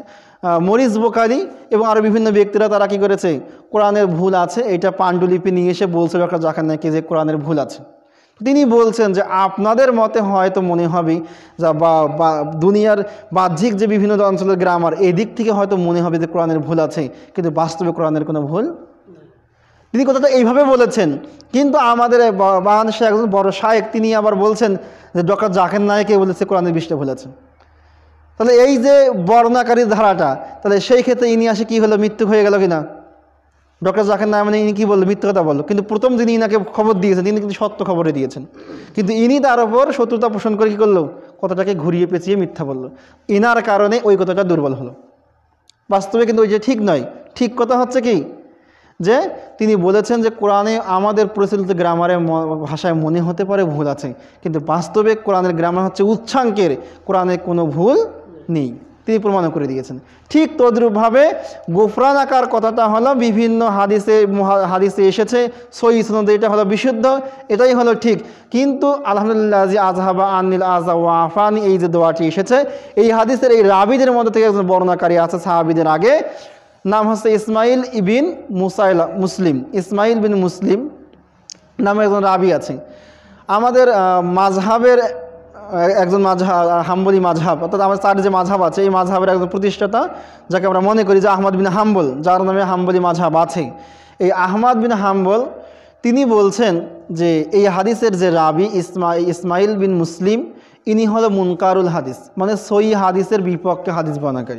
মরিস বোখারি এবং আরও বিভিন্ন ব্যক্তিরা তারা কী করেছে, কোরআনের ভুল আছে এইটা পাণ্ডুলিপি নিয়ে এসে বলছে ডক্টর জাকির নায়েককে যে কোরআনের ভুল আছে। তিনি বলছেন যে আপনাদের মতে হয়তো মনে হবে যা বা দুনিয়ার বাহ্যিক যে বিভিন্ন অঞ্চলের গ্রামার এই দিক থেকে হয়তো মনে হবে যে কোরআনের ভুল আছে, কিন্তু বাস্তবে কোরআনের কোনো ভুল। তিনি কথাটা এইভাবে বলেছেন, কিন্তু আমাদের বাংলাদেশে একজন বড় শায়েখ তিনি আবার বলছেন যে ডক্টর জাকির নায়েকে বলেছে কোরআনের বিশটা ভুল আছে। তাহলে এই যে বর্ণাকারী ধারাটা, তাহলে সেই ক্ষেত্রে ইনি আসে কী হলো, মৃত্যু হয়ে গেল কিনা? ডক্টর জাকির নায়েক মানে ইনি কী বললো, মিথ্যা কথা বললো। কিন্তু প্রথম যিনি ইনাকে খবর দিয়েছেন তিনি কিন্তু সত্য খবরে দিয়েছেন, কিন্তু ইনি তার ওপর শত্রুতা পোষণ করে কী করলো, কথাটাকে ঘুরিয়ে পেঁচিয়ে মিথ্যা বললো। ইনার কারণে ওই কথাটা দুর্বল হলো। বাস্তবে কিন্তু ওই যে ঠিক নয়। ঠিক কথা হচ্ছে কি যে তিনি বলেছেন যে কোরআনে আমাদের প্রচলিত গ্রামারের ভাষায় মনে হতে পারে ভুল আছে, কিন্তু বাস্তবে কোরআনের গ্রামার হচ্ছে উচ্চাঙ্কের, কোরআনে কোনো ভুল নেই, তিনি প্রমাণ করে দিয়েছেন। ঠিক তদ্রূপভাবে গোফরান আকার কথাটা হলো বিভিন্ন হাদিসে হাদিসে এসেছে, সহিহ সনদে এটা হলো বিশুদ্ধ, এটাই হলো ঠিক। কিন্তু আলহামদুলিল্লাহ জি আজহাবা আনিল আজা ওয়াফানি এই যে দোয়াটি এসেছে, এই হাদিসের এই রাবিদের মধ্যে থেকে একজন বর্ণনাকারী আছে সাহাবিদের আগে, নাম হচ্ছে ইসমাইল ইবিন মুসাইলা মুসলিম, ইসমাইল বিন মুসলিম নামে একজন রাবি আছে। আমাদের মাযহাবের একজন মাযহাব হাম্বলি মাযহাব, অর্থাৎ আমার চার যে মাযহাব আছে এই মাযহাবের একজন প্রতিষ্ঠাতা, যাকে আমরা মনে করি যে আহমদ বিন হাম্বল, যার নামে হাম্বলি মাযহাব আছে। এই আহমদ বিন হাম্বল তিনি বলছেন যে এই হাদিসের যে রাবি ইসমা ইসমাইল বিন মুসলিম ইনি হলো মুনকারুল হাদিস, মানে সহি হাদিসের বিপক্ষে হাদিস বর্ণনাকারী।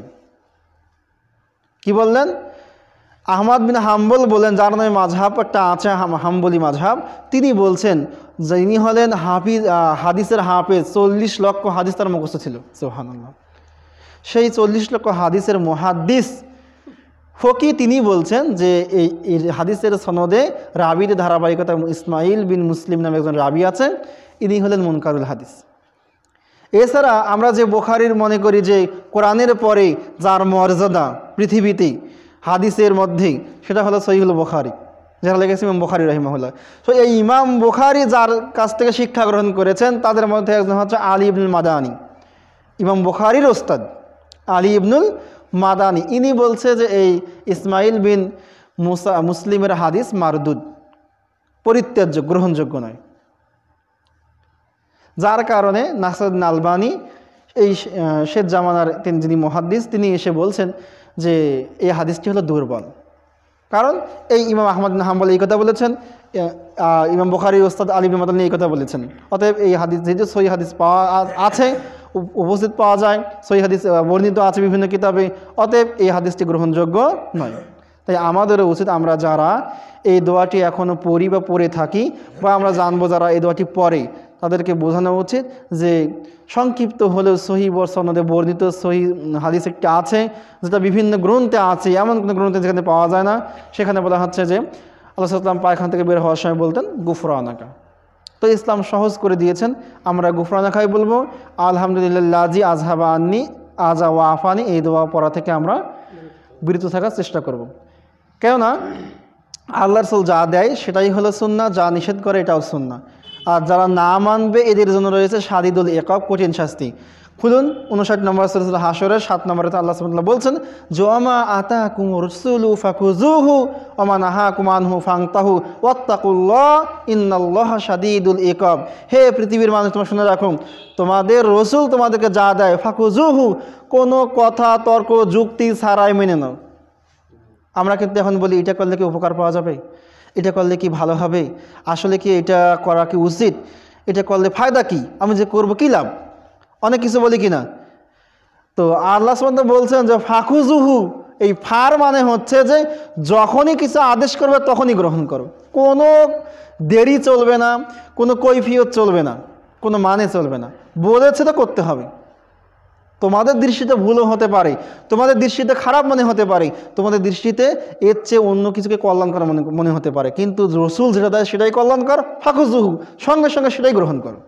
কি বললেন? আহমদ বিন হাম্বল বলেন, যার নামে মাযহাবটা আছে হাম্বলি মাযহাব, তিনি বলছেন যে ইনি হলেন হাফিজ, হাদিসের হাফেজ, চল্লিশ লক্ষ হাদিস তার মুখস্থ ছিল। সুবহানাল্লাহ। সেই চল্লিশ লক্ষ হাদিসের মুহাদ্দিস ফকি তিনি বলছেন যে এই হাদিসের সনদে রাবির ধারাবাহিকতা ইসমাইল বিন মুসলিম নামে একজন রাবি আছেন, ইনি হলেন মুনকারুল হাদিস। এছাড়া আমরা যে বুখারীর মনে করি যে কোরআনের পরে যার মর্যাদা পৃথিবীতে হাদিসের মধ্যেই, সেটা হলো সহিহুল বুখারী, যারা লেগেছে ইমাম বুখারী রাহিমাহুল্লাহ। তো এই ইমাম বুখারী যার কাছ থেকে শিক্ষা গ্রহণ করেছেন তাদের মধ্যে একজন হচ্ছে আলী ইবনুল মাদানী, ইমাম বুখারীর ওস্তাদ আলী ইবনুল মাদানী। ইনি বলছে যে এই ইসমাইল বিন মুসা মুসলিমের হাদিস মারদুদ, পরিত্যাজ্য, গ্রহণযোগ্য নয়। যার কারণে নাসিরুদ্দিন আলবানী এই শেষ জামানার তিনি যিনি মুহাদ্দিস তিনি এসে বলছেন যে এই হাদিসটি হলো দুর্বল। কারণ এই ইমাম আহমদ বিন হাম্বল এই কথা বলেছেন, ইমাম বুখারীর ওস্তাদ আলী ইবনে মাদানী এই কথা বলেছেন। অতএব এই হাদিস যেহেতু সহিহ হাদিস পাওয়া আছে, উপস্থিত পাওয়া যায়, সহিহ হাদিস বর্ণিত আছে বিভিন্ন কিতাবে, অতএব এই হাদিসটি গ্রহণযোগ্য নয়। তাই আমাদেরও উচিত আমরা যারা এই দোয়াটি এখনও পড়ি বা পড়ে থাকি বা আমরা জানবো যারা এই দোয়াটি পড়ে, তাদেরকে বোঝানো উচিত যে সংক্ষিপ্ত হলেও সহিহ সনদে বর্ণিত সহিহ হাদিস একটা আছে, যেটা বিভিন্ন গ্রন্থে আছে, এমন কোনো গ্রন্থে যেখানে পাওয়া যায় না। সেখানে বলা হচ্ছে যে আল্লাহ সাল্লাম পায়খানা থেকে বের হওয়ার সময় বলতেন গুফরানাকা। তো ইসলাম সহজ করে দিয়েছেন, আমরা গুফরানাকাই বলবো। আলহামদুলিল্লাহ জি আজহাবা আন্নি আজা ওয়াফানি এই দোয়া পড়া থেকে আমরা বিরত থাকার চেষ্টা করব। কেননা আল্লাহ রাসূল যা দেয় সেটাই হলো সুন্নাহ, যা নিষেধ করে এটাও সুন্নাহ। আর যারা না মানবে এদের জন্য রয়েছে শাদীদুল ইকাব, কঠিন শাস্তি। খুলুন উনষাট নম্বর সূরা হাশরের সাত নম্বরে আল্লাহ সুবহানাহু ওয়া তাআলা বলছেন ওয়ামা আতাকুমুর রাসূলু ফাকুযুহু ওয়ামা নাহাকুম আনহু ফান্তাহু ওয়াত্তাকুল্লাহ ইন্নাল্লাহা শাদীদুল ইকাব। হে পৃথিবীর মানুষ, তোমরা শুনে রাখো, তোমাদের রসুল তোমাদেরকে যা দেয় ফাকুযুহু, কোনো কথা তর্ক যুক্তি ছাড়াই মেনে নাও। আমরা কিন্তু এখন বলি এটা করলে কি উপকার পাওয়া যাবে, এটা করলে কি ভালো হবে, আসলে কি এটা করা কি উচিত, এটা করলে ফায়দা কি, আমি যে করব কি লাভ, অনেক কিছু বলি কিনা। তো আল্লাহ সুবহানাহু ওয়া তাআলা বলছেন যে ফাকুযুহু, এই ফার মানে হচ্ছে যে যখনই কিছু আদেশ করবে তখনই গ্রহণ করো, কোনো দেরি চলবে না, কোনো কৈফিয়ত চলবে না, কোনো মানে চলবে না, বলেছে তো করতে হবে। তোমাদের দৃষ্টিতে ভুলও হতে পারে, তোমাদের দৃষ্টিতে খারাপ মনে হতে পারে, তোমাদের দৃষ্টিতে এর চেয়ে অন্য কিছুকে কল্যাণকর মনে মনে হতে পারে, কিন্তু রসুল যেটা দেয় সেটাই কল্যাণকর, ফাকুযুহু, সঙ্গে সঙ্গে সেটাই গ্রহণ করো।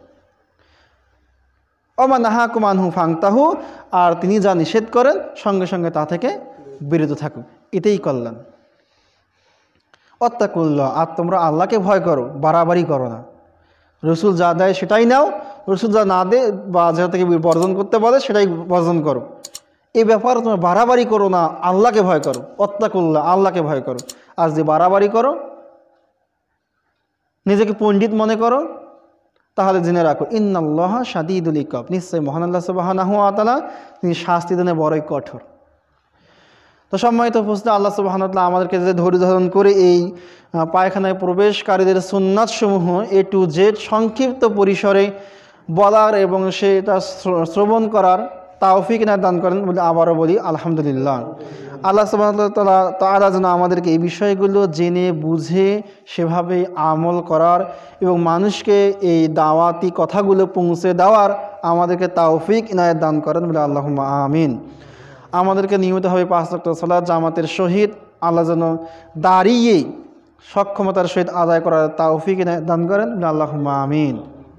ওমা নাহাকুম আনহু ফান্তাহু, আর তিনি যা নিষেধ করেন সঙ্গে সঙ্গে তা থেকে বিরত থাকুন, এটাই কল্যাণ। ওয়াত্তাকুল্লাহ, আর তোমরা আল্লাহকে ভয় করো, বাড়াবাড়ি করো না। রসুল যা দেয় সেটাই নাও, রসুল যা না দেয় বা যেটা থেকে বর্জন করতে বলে সেটাই বর্জন করো, এই ব্যাপারে তুমি বাড়াবাড়ি করো না, আল্লাহকে ভয় করো, অত্তাকুল্লাহ, আল্লাহকে ভয় করো। আর যে বাড়াবাড়ি করো, নিজেকে পণ্ডিত মনে করো, তাহলে জেনে রাখো ইন্নাল্লাহ শাদীদুল ইকাব, নিশ্চয়ই মহান আল্লাহ সুবহানাহু ওয়া তাআলা তিনি শাস্তি দানে বড়ই কঠোর। তো সম্মানিত উপস্থিতি, আল্লাহ সুবহানাহু ওয়া তাআলা আমাদেরকে যে ধৈর্য ধারণ করে এই পায়খানায় প্রবেশকারীদের সুন্নাতসমূহ এ টু জেড সংক্ষিপ্ত পরিসরে বলার এবং সেটা শ্রবণ করার তাওফিক না দান করেন বলে আবারও বলি আলহামদুলিল্লাহ। আল্লাহ সুবহানাহু ওয়া তাআলা যেন আমাদেরকে এই বিষয়গুলো জেনে বুঝে সেভাবে আমল করার এবং মানুষকে এই দাওয়াতি কথাগুলো পৌঁছে দেওয়ার আমাদেরকে তাওফিক ইনায়াত দান করেন বলে আল্লাহুম্মা আমিন। আমাদেরকে নিয়মিতভাবে পাঁচ ওয়াক্ত সালাত জামাতের সহিত আল্লাহ যেন দাঁড়িয়ে সক্ষমতার সহিত আদায় করার তাওফিক ইনায়াত দান করেন বলে আল্লাহুম্মা আমিন।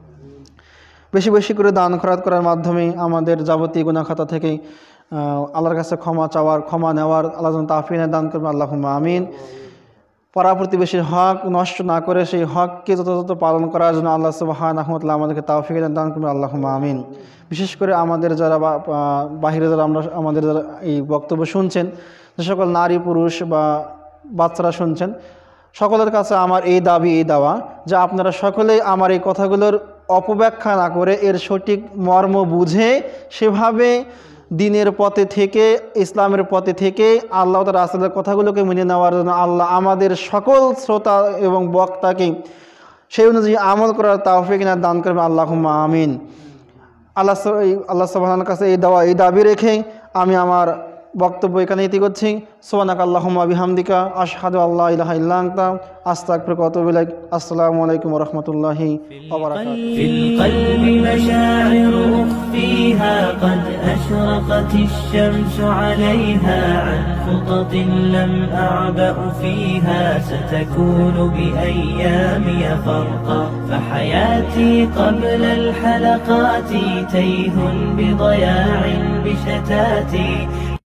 বেশি বেশি করে দান খয়রাত করার মাধ্যমে আমাদের যাবতীয় গুনাহ খাতা থেকে আল্লাহর কাছে ক্ষমা চাওয়ার, ক্ষমা নেওয়ার আল্লাহ যেন তাওফিক দান করবেন আল্লাহুম্মা আমিন। পাড়া প্রতিবেশীর হক নষ্ট না করে সেই হককে যথাযথ পালন করার জন্য আল্লাহ সুবহানাহু ওয়া তাআলা আমাদেরকে তাওফিক দান করবেন আল্লাহুম্মা আমিন। বিশেষ করে আমাদের যারা বাহিরে যারা আমরা আমাদের যারা এই বক্তব্য শুনছেন, যে সকল নারী পুরুষ বা বাচ্চারা শুনছেন, সকলের কাছে আমার এই দাবি, এই দাওয়া যে আপনারা সকলেই আমার এই কথাগুলোর অপব্যাখ্যা না করে এর সঠিক মর্ম বুঝে সেভাবে দিনের পথে থেকে, ইসলামের পথে থেকে আল্লাহ তাআলা রাসূলের কথাগুলোকে মেনে নেওয়ার জন্য আল্লাহ আমাদের সকল শ্রোতা এবং বক্তাকে সেই অনুযায়ী আমল করার তাওফিক দান করবেন আল্লাহুম্মা আমিন। আল্লাহ আল্লাহ সুবহানাহু কাছে এই দাওয়া, এই দাবি রেখে আমি আমার বক্তব্য এখানে ইতি করছি। সুবহানাকা আল্লাহুম্মা বিহামদিকা আশহাদু আল্লা ইলাহা ইল্লা আনতা আস্তাগফিরুকা ওয়া আতুবু ইলাইক। আসসালামু আলাইকুম ওয়া রাহমাতুল্লাহি ওয়া বারাকাতুহু। ফিল কলবি মাশাইরু উখফিহা قد أشرقت الشمس عليها عن خطط لم أعبأ فيها ستكون بأيامي فرقا فحياتي قبل الحلقات تيه بضياع بشتاتي